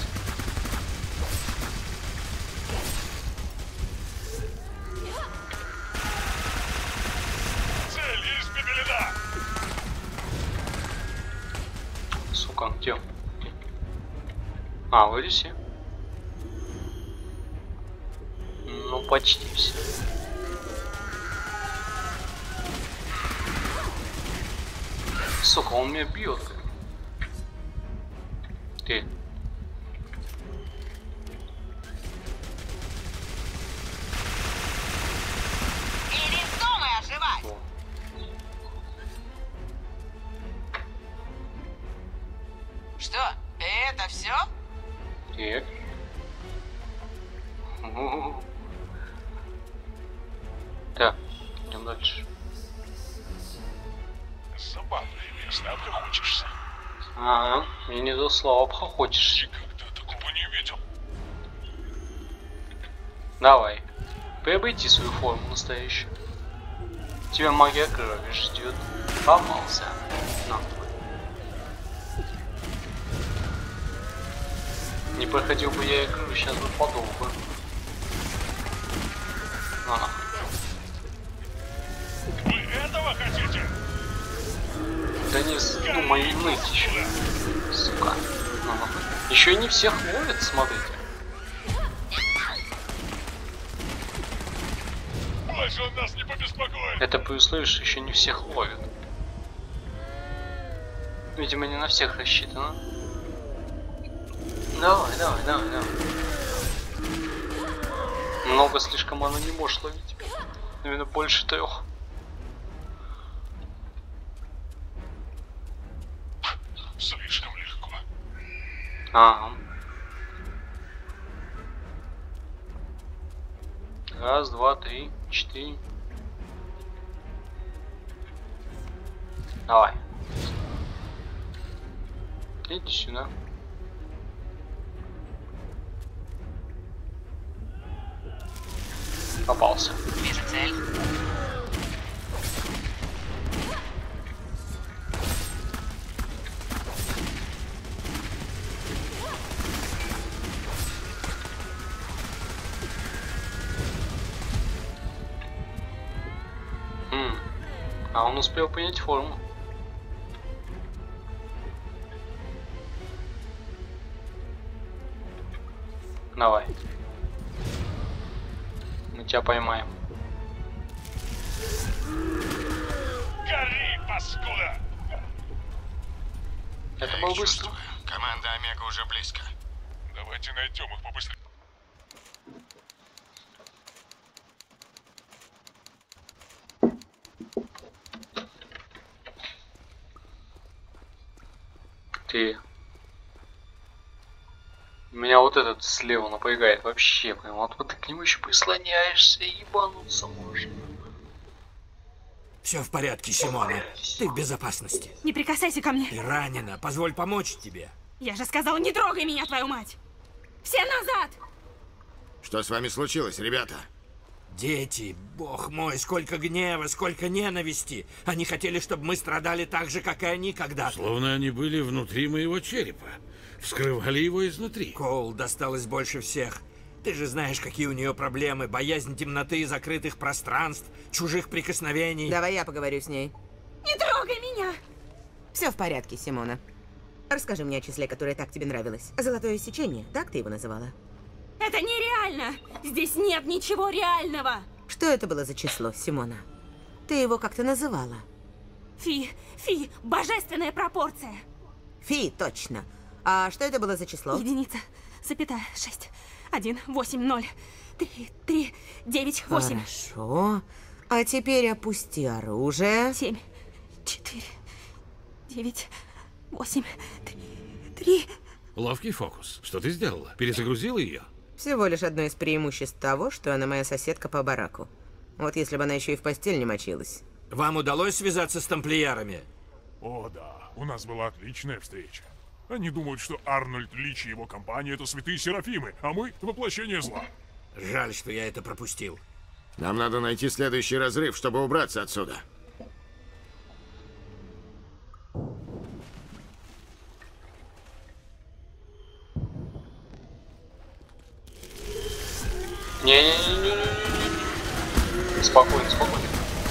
Цель из Бибелина! Сука, где? А, вроде все. Ну, почти все. Сука, он меня бьет. Ты. И не вздумай оживать! О. Что, это все? Так. У-у-у. Так, идем дальше. Забавное место, обхохочешься. Ага, я не за слово обхохочешься. Никогда такого не видел. Давай, приобрети свою форму настоящую. Тебя магия крови ждет. Попался. На. Не проходил бы я игру, сейчас бы подул бы. На. Вы этого хотите? Да не вздумай ныть еще. Сука. Еще и не всех ловят, смотрите. Больше он нас не побеспокоит. Это при условии, что еще не всех ловят. Видимо, не на всех рассчитано. Давай, давай, давай, давай. Много слишком она не может ловить. Наверное, больше трех. Слишком легко. Ага. Раз, два, три, четыре. Давай. Иди сюда. Попался. Вижу цель. Хм. А он успел принять форму. Давай. Мы тебя поймаем. Гори, паскуда! Это был быстро. Команда Омега уже близко. Давайте найдем их побыстрее. Ты. Меня вот этот слева напрягает вообще, прям вот, вот ты к нему еще прислоняешься, ебануться можно. Все в порядке, Симона. Ты в безопасности. Не прикасайся ко мне. Ты ранена. Позволь помочь тебе. Я же сказала, не трогай меня, твою мать. Все назад! Что с вами случилось, ребята? Дети, бог мой, сколько гнева, сколько ненависти. Они хотели, чтобы мы страдали так же, как и они когда-то. Словно они были внутри моего черепа. Вскрывали его изнутри. Коул досталось больше всех. Ты же знаешь, какие у нее проблемы. Боязнь темноты и закрытых пространств, чужих прикосновений. Давай я поговорю с ней. Не трогай меня! Все в порядке, Симона. Расскажи мне о числе, которое так тебе нравилось. Золотое сечение, так ты его называла? Это нереально! Здесь нет ничего реального! Что это было за число, Симона? Ты его как-то называла. Фи, фи, божественная пропорция. Фи, точно. А что это было за число? Единица, запятая, шесть, один, восемь, ноль, три, три, девять, восемь. Хорошо. А теперь опусти оружие. Семь, четыре, девять, восемь, три, три. Ловкий фокус. Что ты сделала? Перезагрузила ее? Всего лишь одно из преимуществ того, что она моя соседка по бараку. Вот если бы она еще и в постель не мочилась. Вам удалось связаться с тамплиерами? О, да. У нас была отличная встреча. Они думают, что Арнольд Лич и его компания — это святые серафимы, а мы — воплощение зла. Жаль, что я это пропустил. Нам надо найти следующий разрыв, чтобы убраться отсюда. Не-не-не-не-не-не. Спокойно, спокойно.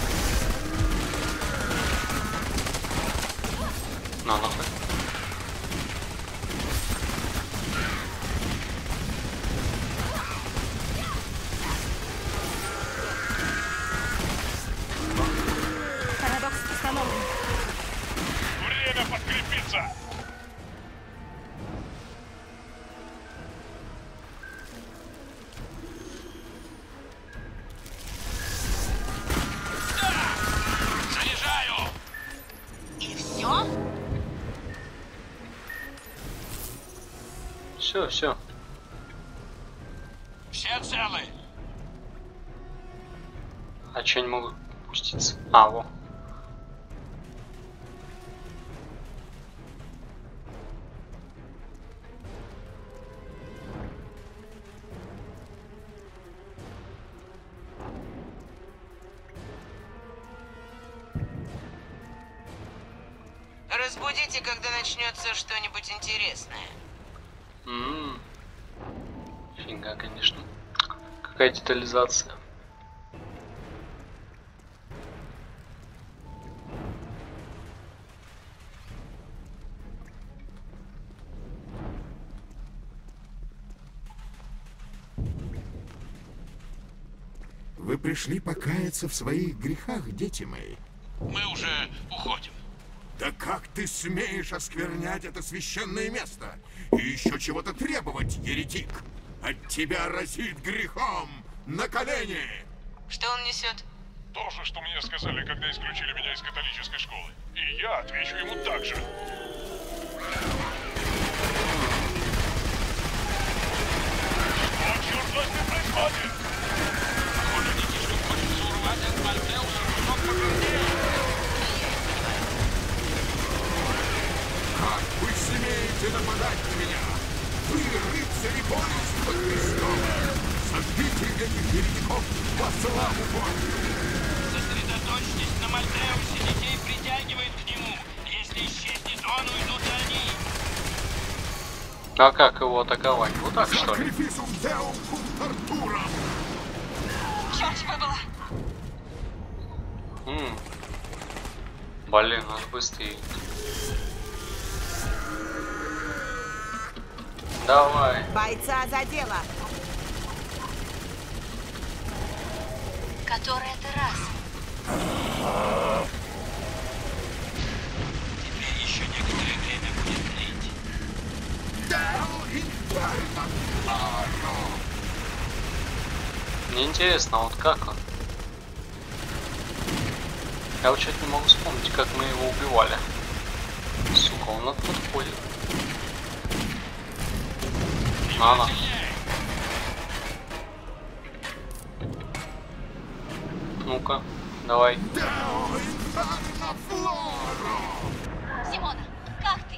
На, нахуй. Парадокс установлен. Время подкрепиться! Заряжаю! И все? Все, все. Все целы. А че не могу пуститься? А, во. Разбудите, когда начнется что-нибудь интересное. Ммм. Фига, конечно. Какая детализация. Вы пришли покаяться в своих грехах, дети мои. Мы уже уходим. Да как ты смеешь осквернять это священное место? И еще чего-то требовать, еретик? От тебя разит грехом! На колени! Что он несет? То же, что мне сказали, когда исключили меня из католической школы. И я отвечу ему так же. Что, черт возьми, происходит? Похоже, детишкам хочется урвать от Мальтеуса кусок покрупнее. Как вы смеете нападать на меня? Вы рыцари Воинства Христова! Сожгите этих еретиков во славу Божию! Сосредоточьтесь на Мальтеусе, детей притягивает к нему. Если исчезнет он, уйдут и они. А как его атаковать? Вот так, что ли? Черт, выбыло. М. Блин, надо быстрее. Давай. Бойца за дело. Который это раз? Теперь еще некоторое время будет тлеть. Мне интересно, вот как он? Я вот что-то не могу вспомнить, как мы его убивали. Сука, он откуда ходит? Ага. Ну-ка, давай. Симона, как ты?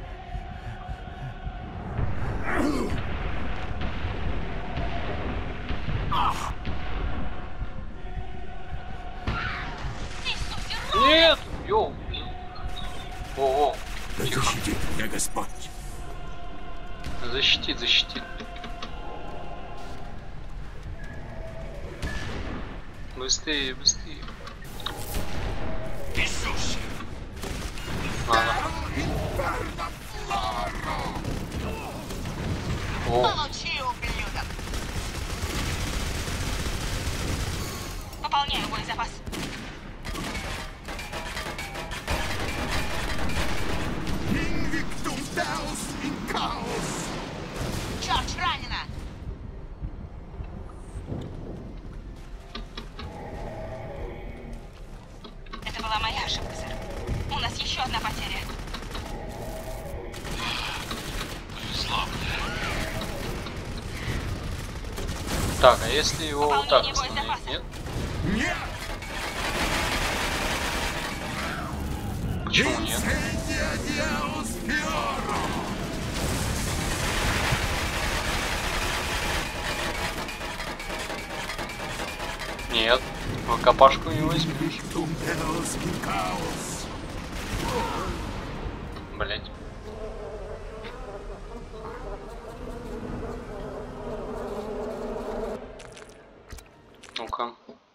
Нет! Йоу! О-о! Тихо. Защитит меня Господь! Защитит, защитит. Быстрее, быстрее. Иисус! Надо. О. Получи, ублюдок. Пополняю боезапас. Invictus Deus in Chaos! Чёрт, ранена. Это была моя ошибка, сэр. У нас еще одна потеря. Повезло мне. Так, а если его вот так остановить, нет? Нет! Почему нет? Нет, рукопашку не возьмешь. Блять. Ну-ка.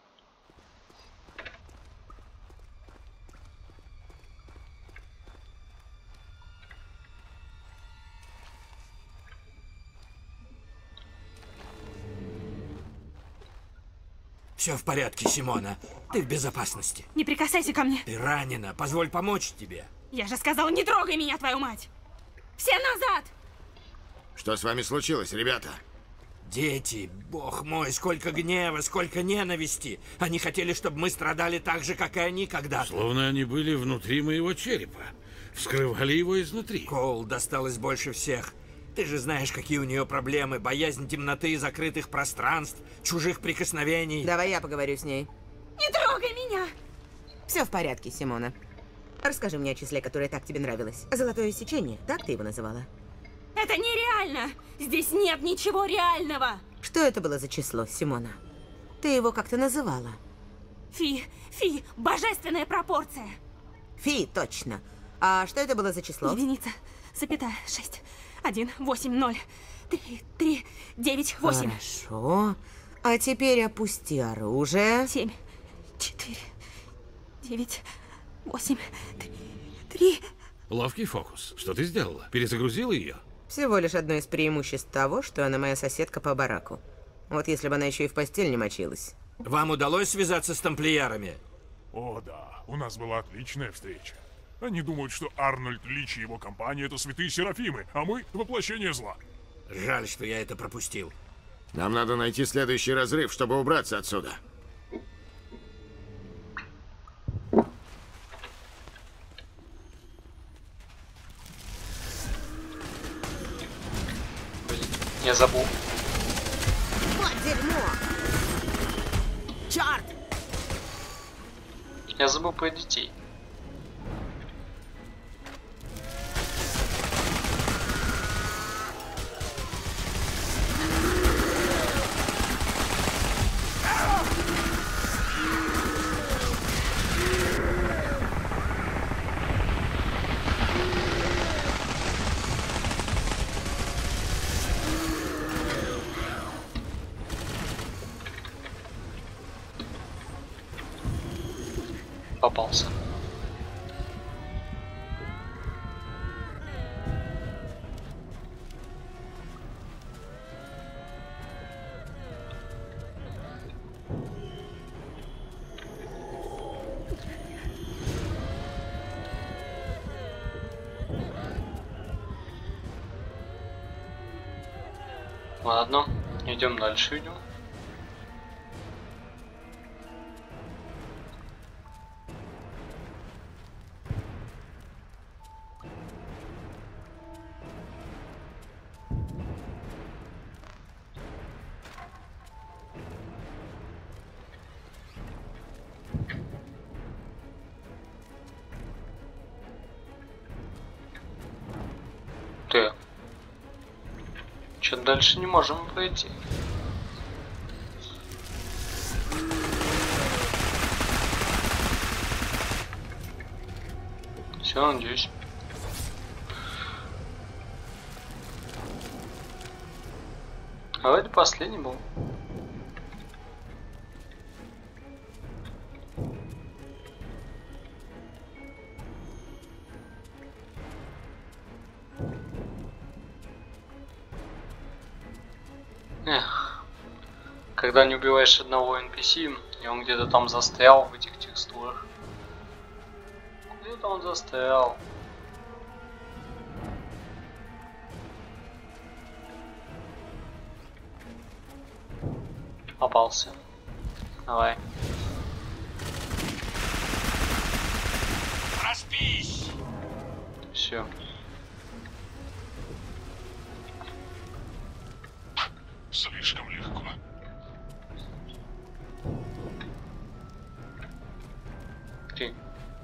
Все в порядке, Симона. Ты в безопасности. Не прикасайся ко мне. Ты ранена. Позволь помочь тебе. Я же сказала, не трогай меня, твою мать. Все назад! Что с вами случилось, ребята? Дети, бог мой, сколько гнева, сколько ненависти. Они хотели, чтобы мы страдали так же, как и они когда-то. Словно они были внутри моего черепа. Вскрывали его изнутри. Коул досталось больше всех. Ты же знаешь, какие у нее проблемы. Боязнь темноты и закрытых пространств, чужих прикосновений. Давай я поговорю с ней. Не трогай меня! Все в порядке, Симона. Расскажи мне о числе, которое так тебе нравилось. Золотое сечение, так ты его называла? Это нереально! Здесь нет ничего реального! Что это было за число, Симона? Ты его как-то называла. Фи, фи, божественная пропорция. Фи, точно. А что это было за число? Единица, запятая, шесть, один, восемь, ноль, три, три, девять, восемь. Хорошо. А теперь опусти оружие. Семь, четыре, девять, восемь, три. Ловкий фокус. Что ты сделала? Перезагрузила ее? Всего лишь одно из преимуществ того, что она моя соседка по бараку. Вот если бы она еще и в постель не мочилась. Вам удалось связаться с тамплиерами? О, да. У нас была отличная встреча. Они думают, что Арнольд Лич и его компания — это святые Серафимы, а мы — воплощение зла. Жаль, что я это пропустил. Нам надо найти следующий разрыв, чтобы убраться отсюда. Я забыл. Вот дерьмо! Черт! Я забыл про детей. Попался. Ладно, идем дальше, идем. Ты. Что-то дальше не можем пройти. Все, надеюсь. А это последний был. Эх, когда не убиваешь одного эн пи си, и он где-то там застрял в этих текстурах. Где-то он застрял. Попался. Давай. Распись! Все. Слишком легко. Ты.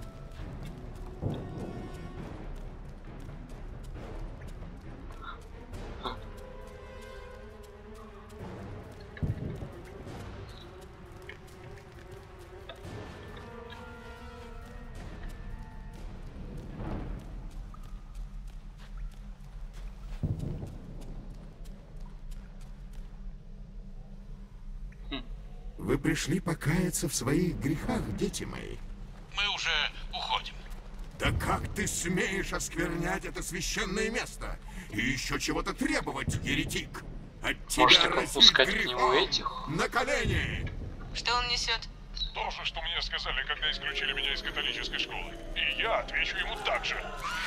Вы пришли покаяться в своих грехах, дети мои. Мы уже уходим. Да как ты смеешь осквернять это священное место? И еще чего-то требовать, еретик? От тебя Может, разит подпускать к нему грехом. этих? На колени! Что он несет? То же, что мне сказали, когда исключили меня из католической школы. И я отвечу ему так же.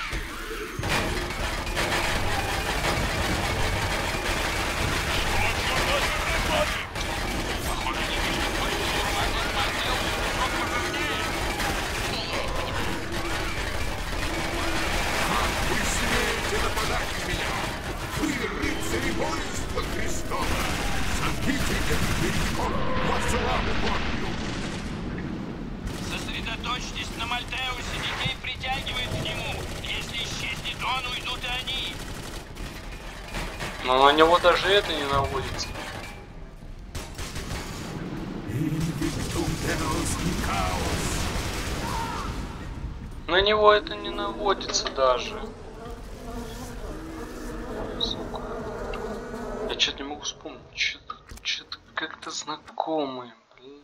Вы смеете нападать на меня? Вы рыцари воинства Христова! Сожгите этих еретиков во славу Божью! Сосредоточьтесь на Мальтеусе, детей притягивает к нему. Если исчезнет он, уйдут и они. Но на него даже это не наводится. На него это не наводится даже. Сука. Я что-то не могу вспомнить. Что-то что-то как-то знакомое. Блин.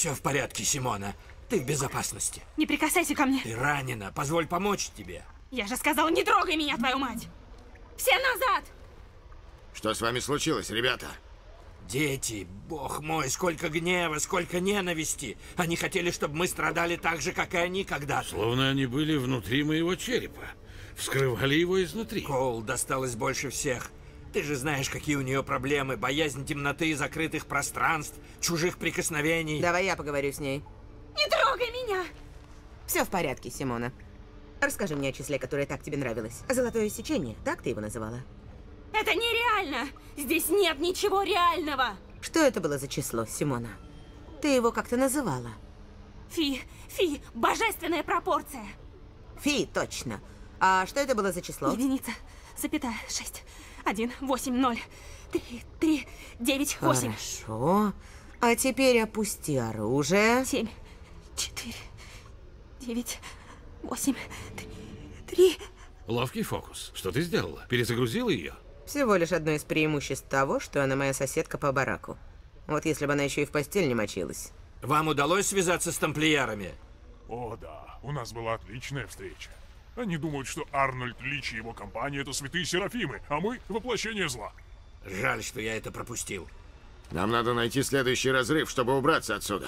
Все в порядке, Симона. Ты в безопасности. Не прикасайся ко мне. Ты ранена. Позволь помочь тебе. Я же сказала, не трогай меня, твою мать. Все назад! Что с вами случилось, ребята? Дети, бог мой, сколько гнева, сколько ненависти. Они хотели, чтобы мы страдали так же, как и они когда-то. Словно они были внутри моего черепа. Вскрывали его изнутри. Коул досталось больше всех. Ты же знаешь, какие у нее проблемы. Боязнь темноты и закрытых пространств, чужих прикосновений. Давай я поговорю с ней. Не трогай меня! Все в порядке, Симона. Расскажи мне о числе, которое так тебе нравилось. Золотое сечение, так ты его называла? Это нереально! Здесь нет ничего реального! Что это было за число, Симона? Ты его как-то называла. Фи, фи, божественная пропорция. Фи, точно. А что это было за число? Единица, запятая, шесть, один, восемь, ноль, три, три, девять, восемь. Хорошо. А теперь опусти оружие. Семь, четыре, девять, восемь, три. Ловкий фокус. Что ты сделала? Перезагрузила ее? Всего лишь одно из преимуществ того, что она моя соседка по бараку. Вот если бы она еще и в постель не мочилась. Вам удалось связаться с тамплиерами? О, да. У нас была отличная встреча. Они думают, что Арнольд Лич и его компания — это святые серафимы, а мы — воплощение зла. Жаль, что я это пропустил. Нам надо найти следующий разрыв, чтобы убраться отсюда.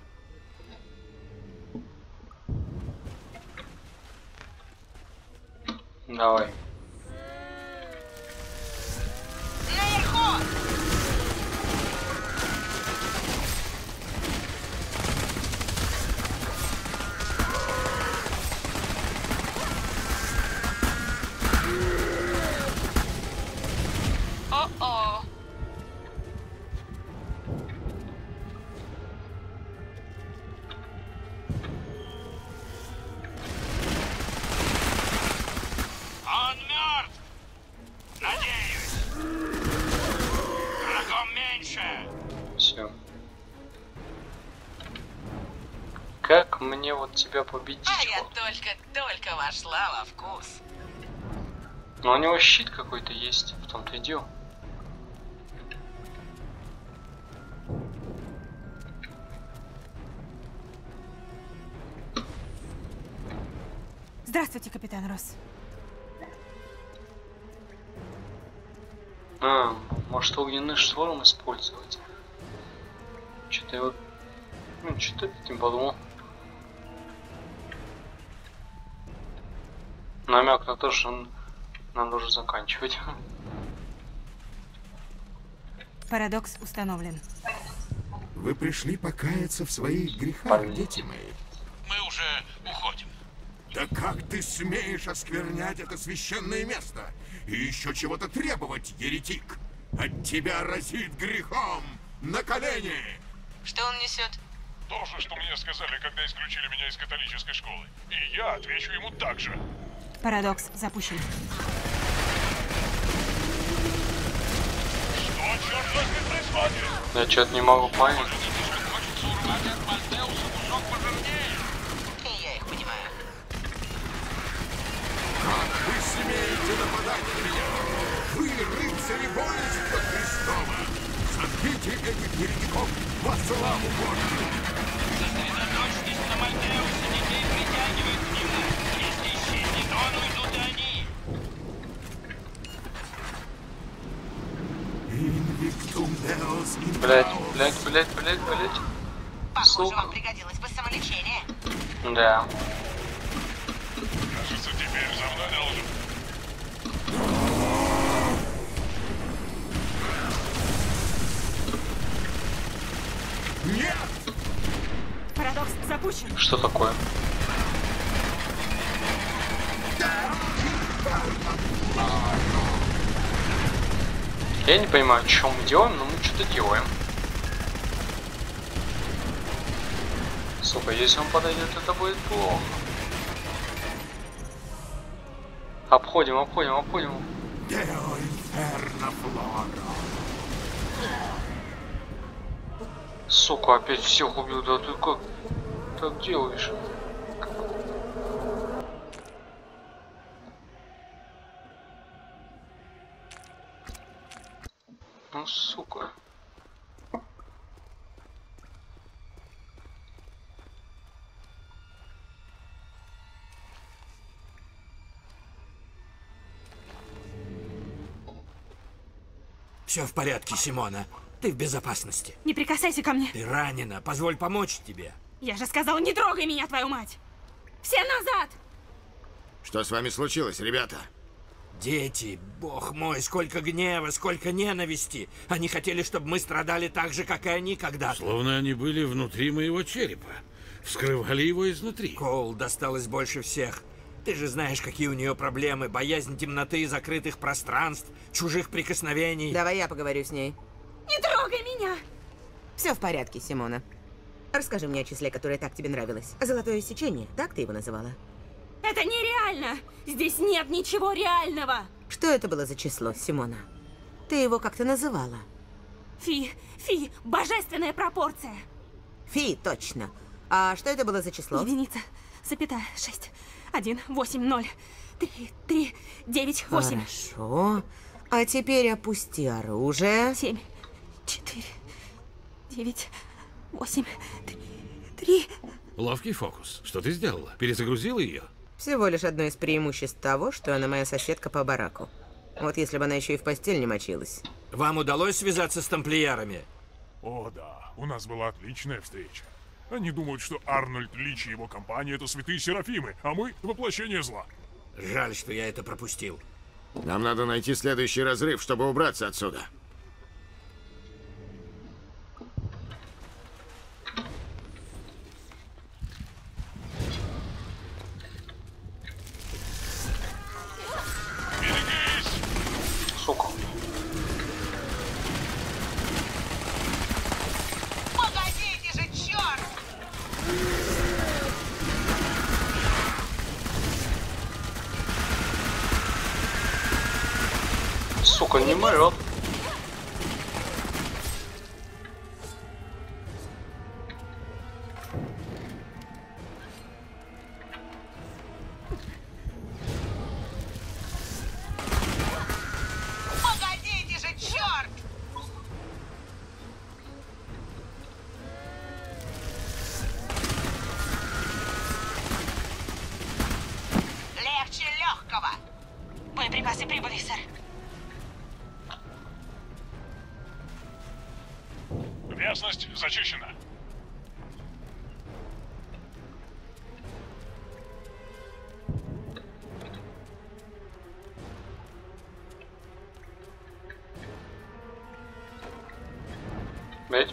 Давай. Наверху! О-о. Он мертв! Надеюсь! Врагом меньше! Все. Как мне вот тебя победить? А я только-только вошла во вкус. Но у него щит какой-то есть, в том-то и дело. Здравствуйте, капитан Росс. А, может огненный шторм использовать? Что-то я вот... Ну, что-то этим подумал. Намек на то, что надо уже заканчивать. Парадокс установлен. Вы пришли покаяться в своих грехах, Блин. дети мои. Мы уже уходим. Да как ты смеешь осквернять это священное место? И еще чего-то требовать, еретик? От тебя разит грехом! На колени! Что он несет? То же, что мне сказали, когда исключили меня из католической школы. И я отвечу ему так же. Парадокс запущен. Что, черт возьми, происходит? Я что-то не могу понять. И я их понимаю. Вы смеете нападать на меня! Вы рыцари воинства Христова! Сожгите этих еретиков во славу Божию! Сосредоточьтесь на Мальтеусе, детей притягивают к нему. Если исчезнет он, уйдут и они. Invictum Deus in Блять, Chaos. блять, блять, блять, блять. Похоже, Сука. вам пригодилось бы самолечение. Да. Кажется, теперь за мной должен. Нет! Парадокс запущен. Что такое? Я не понимаю, что мы делаем, но мы что-то делаем. Сука, если он подойдет, это будет плохо. Обходим, обходим, обходим. Deo Inferno Flora. Сука, опять всех убил, да ты как так делаешь? Ну, сука. Все в порядке, Симона. Ты в безопасности. Не прикасайся ко мне. Ты ранена. Позволь помочь тебе. Я же сказала, не трогай меня, твою мать. Все назад! Что с вами случилось, ребята? Дети, бог мой, сколько гнева, сколько ненависти. Они хотели, чтобы мы страдали так же, как и они когда-то. Словно они были внутри моего черепа. Вскрывали его изнутри. Коул досталось больше всех. Ты же знаешь, какие у нее проблемы. Боязнь темноты и закрытых пространств, чужих прикосновений. Давай я поговорю с ней. Не трогай меня! Все в порядке, Симона. Расскажи мне о числе, которое так тебе нравилось. Золотое сечение, так ты его называла? Это нереально! Здесь нет ничего реального! Что это было за число, Симона? Ты его как-то называла. Фи, фи, божественная пропорция. Фи, точно. А что это было за число? Единица, запятая, шесть, один, восемь, ноль, три, три, девять, восемь. Хорошо. А теперь опусти оружие. Семь, четыре, девять, восемь, три, три. Ловкий фокус. Что ты сделала? Перезагрузила ее? Всего лишь одно из преимуществ того, что она моя соседка по бараку. Вот если бы она еще и в постель не мочилась. Вам удалось связаться с тамплиерами? О, да. У нас была отличная встреча. Они думают, что Арнольд Лич и его компания — это святые серафимы, а мы — воплощение зла. Жаль, что я это пропустил. Нам надо найти следующий разрыв, чтобы убраться отсюда. Сука. Погодите же, черт! Сука, не мрет. Погодите же, черт! Легче легкого. Боеприпасы прибыли, сэр. Местность зачищена. Блять.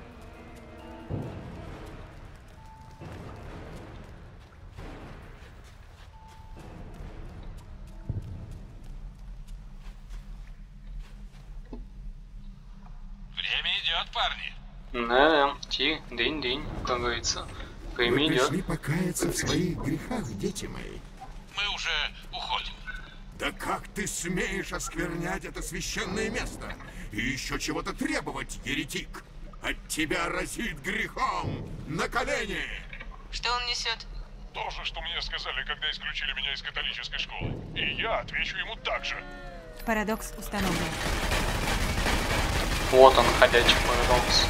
Время идет, парни. Да, ти, дынь-дынь, как говорится. Время Вы идет. пришли покаяться в своих грехах, дети мои. Мы уже уходим. Да как ты смеешь осквернять это священное место? И еще чего-то требовать, еретик? От тебя разит грехом! На колени! Что он несет? То же, что мне сказали, когда исключили меня из католической школы. И я отвечу ему так же. Парадокс установлен. Вот он, ходячий парадокс.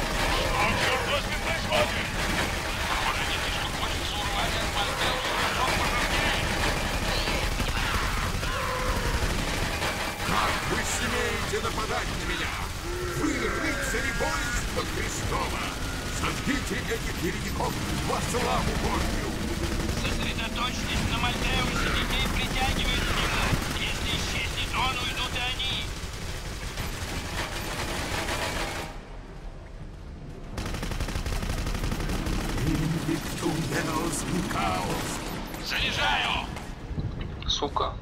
Как вы смеете нападать на меня? Вы рыцари воинства Христова! Сожгите этих еретиков во славу Божью! Сосредоточьтесь на Мальтеусе, детей притягивает к нему. Если исчезнет он, уйдут и они. Заряжаю! Сука.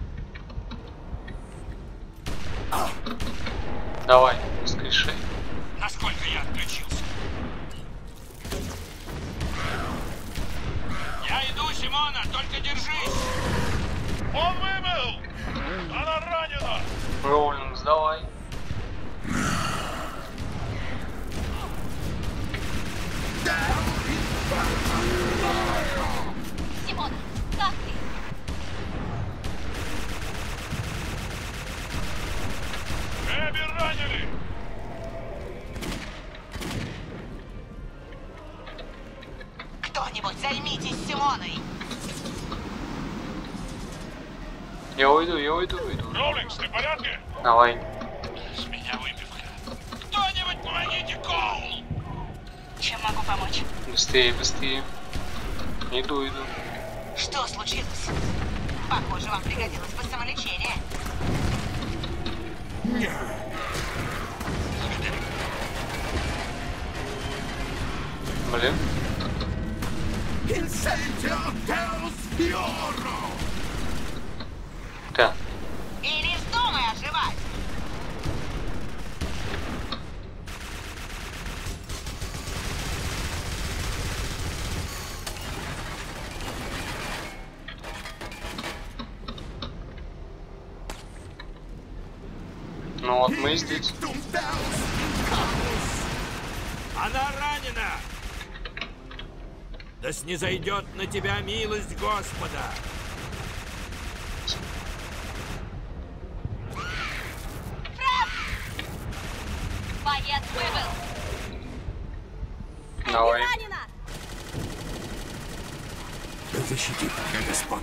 Давай, скреши. Насколько я отключился? Я иду, Симона, только держись! Он выбыл! Она ранена! Роулингс, давай. Симона, как ты? Эбби ранили! Кто-нибудь займитесь Симоной! Я уйду, я уйду, уйду. Роулингс, ты в порядке? Давай. С меня выпивка. Быстрее, быстрее. Иду, иду. Что случилось? Похоже, вам пригодилось бы самолечение. Блин. Так. И не вздумай оживать. Ну вот мы и здесь. Она ранена! Да снизойдет на тебя милость Господа! Боец выбыл! Давай. Да защити тебя Господь!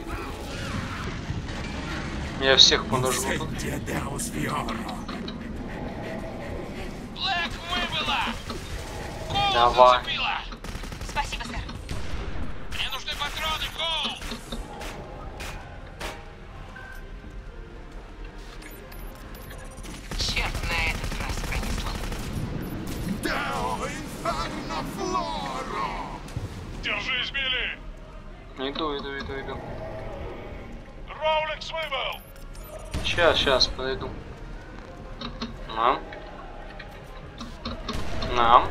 Я всех подожгу. Блэк выбыла! Коул Давай. зацепила! Спасибо, сэр. Мне нужны патроны, Коул! Черт, на этот раз пронесло. Держись, Билли! Иду, иду, иду, иду. Роулекс выбыл! Сейчас, сейчас, подойду. Нам. Нам.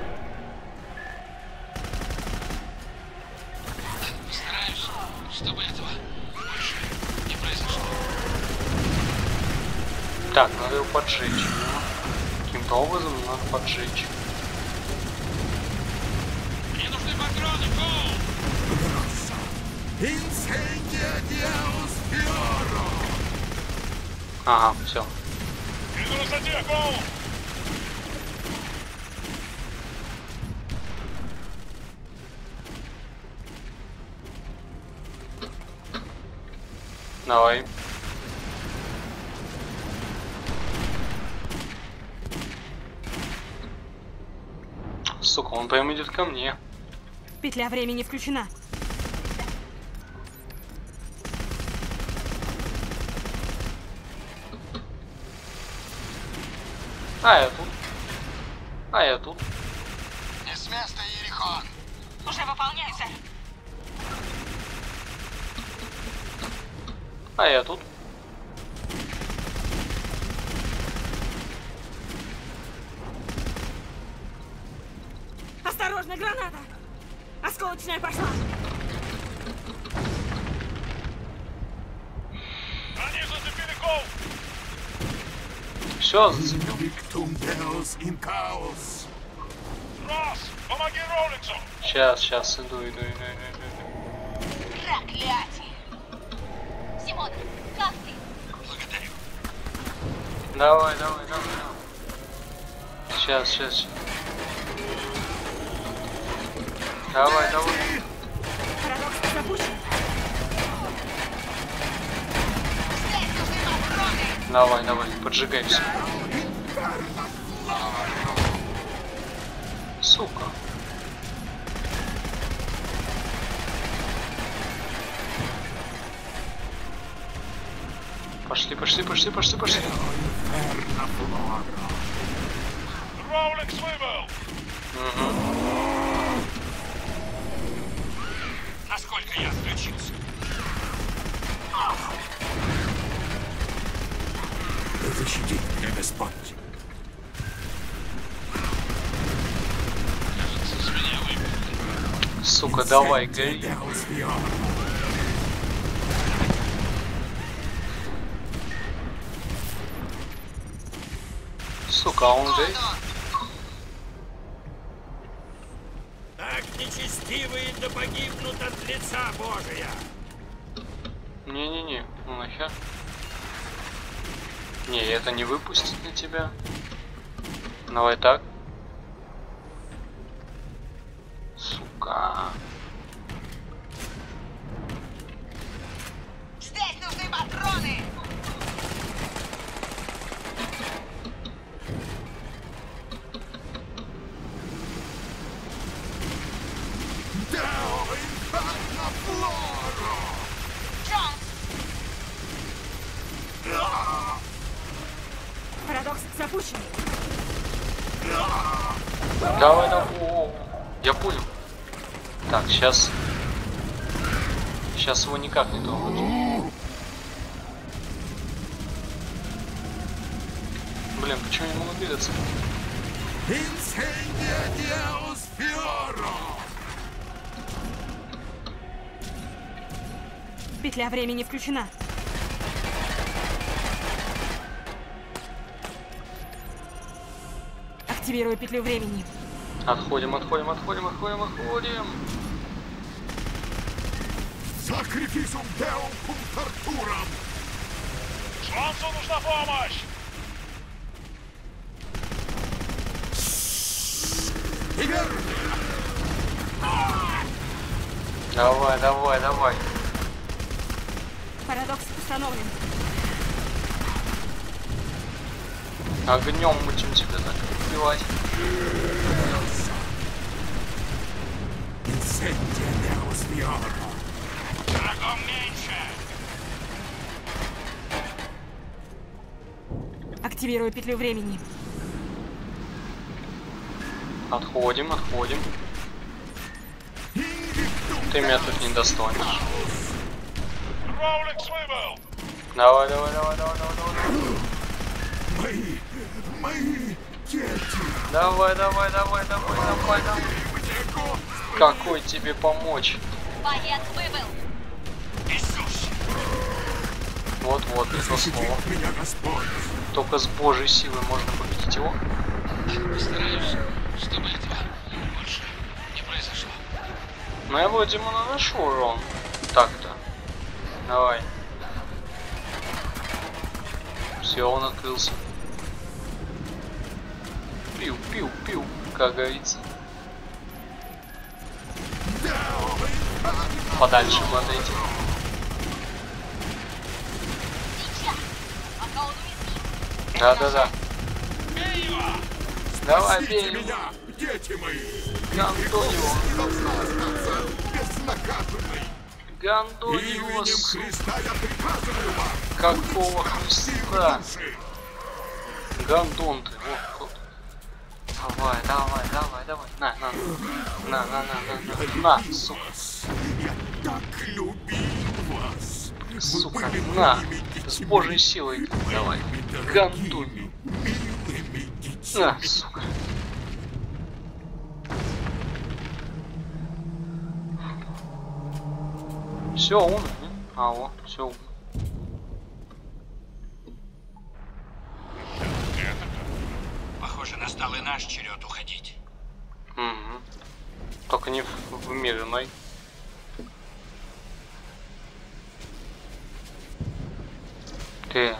Стараюсь, чтобы этого больше не произошло. Так, надо его поджечь. Каким-то образом надо поджечь. Мне нужны патроны, Коул! Ага, все. Иду на высоте, Коул! Давай. Сука, он прям идет ко мне. Петля времени включена. А я тут. А я тут. Не с места, Иерихон. Уже выполняю, сэр. А я тут. Осторожно, граната! Осколочная пошла! Они зацепили Коул! Все, зацепил. Росс, помоги Роулексу! Сейчас, сейчас, иду, иду, иду, иду, иду. Проклятие! Симона, как ты? Благодарю. Давай, давай, давай, давай. Сейчас, сейчас, сейчас. Давай, давай. Парадокс запущен. Давай, давай, поджигай все. Сука. Пошли, пошли, пошли, пошли, пошли. Роулекс выбыл! Угу. Насколько я отключился? Защити меня Господь! Кажется, с меня выбили. Сука, давай, гори. Сука, а он здесь? Так нечестивые да погибнут от лица Божия. Не-не-не, ну нахер. Не, это не выпустит на тебя. Давай так. Сука. Здесь нужны патроны! скручен. Давай, давай. О, я понял. Так, сейчас. Сейчас его никак не трогать. Блин, почему не могу двигаться? Петля времени включена. Активирую петлю времени. Отходим, отходим, отходим, отходим, отходим. Сакрифисум Деум кум тортурам! Джонсу нужна помощь! Давай, давай, давай. Парадокс установлен. Огнем будем тебя так убивать. Врагом меньше! Активирую петлю времени. Отходим, отходим. Ты меня тут не достанешь. Давай, давай, давай, давай, давай, давай. Мои, мои дети. Давай, давай, давай, давай, давай, давай. Какой тебе помочь? Боец выбыл. Вот-вот, это слово. Только с Божьей силой можно победить его. Постараюсь, чтобы этого больше не произошло. Но я вроде ему наношу урон. Так-то. Давай. Все, он открылся. Пиу, пиу, пиу, как говорится. Подальше бы отойти. Да-да-да. Давай, бей его. Меня, дети мои! Гандон его. Не должна остаться безнаказанной. Гандон его, Именем Христа я приказываю вам! Какого Христа? Гандон ты, вот тут. Давай, давай, давай, давай. На, на, на, на, на, на, на, на, сука. Я так любил вас. Сука, на. С Божьей силой. Давай. Гандон. На, сука. Все, умер, не? А, вот, все умер. Похоже, настал и наш черед уходить. Угу. Только не в, в мир иной. Ты.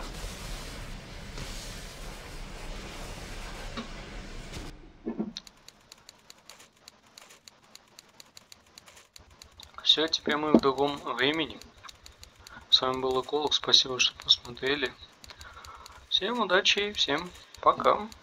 Все, теперь мы в другом времени. С вами был Эколог, спасибо, что посмотрели. Всем удачи и всем пока.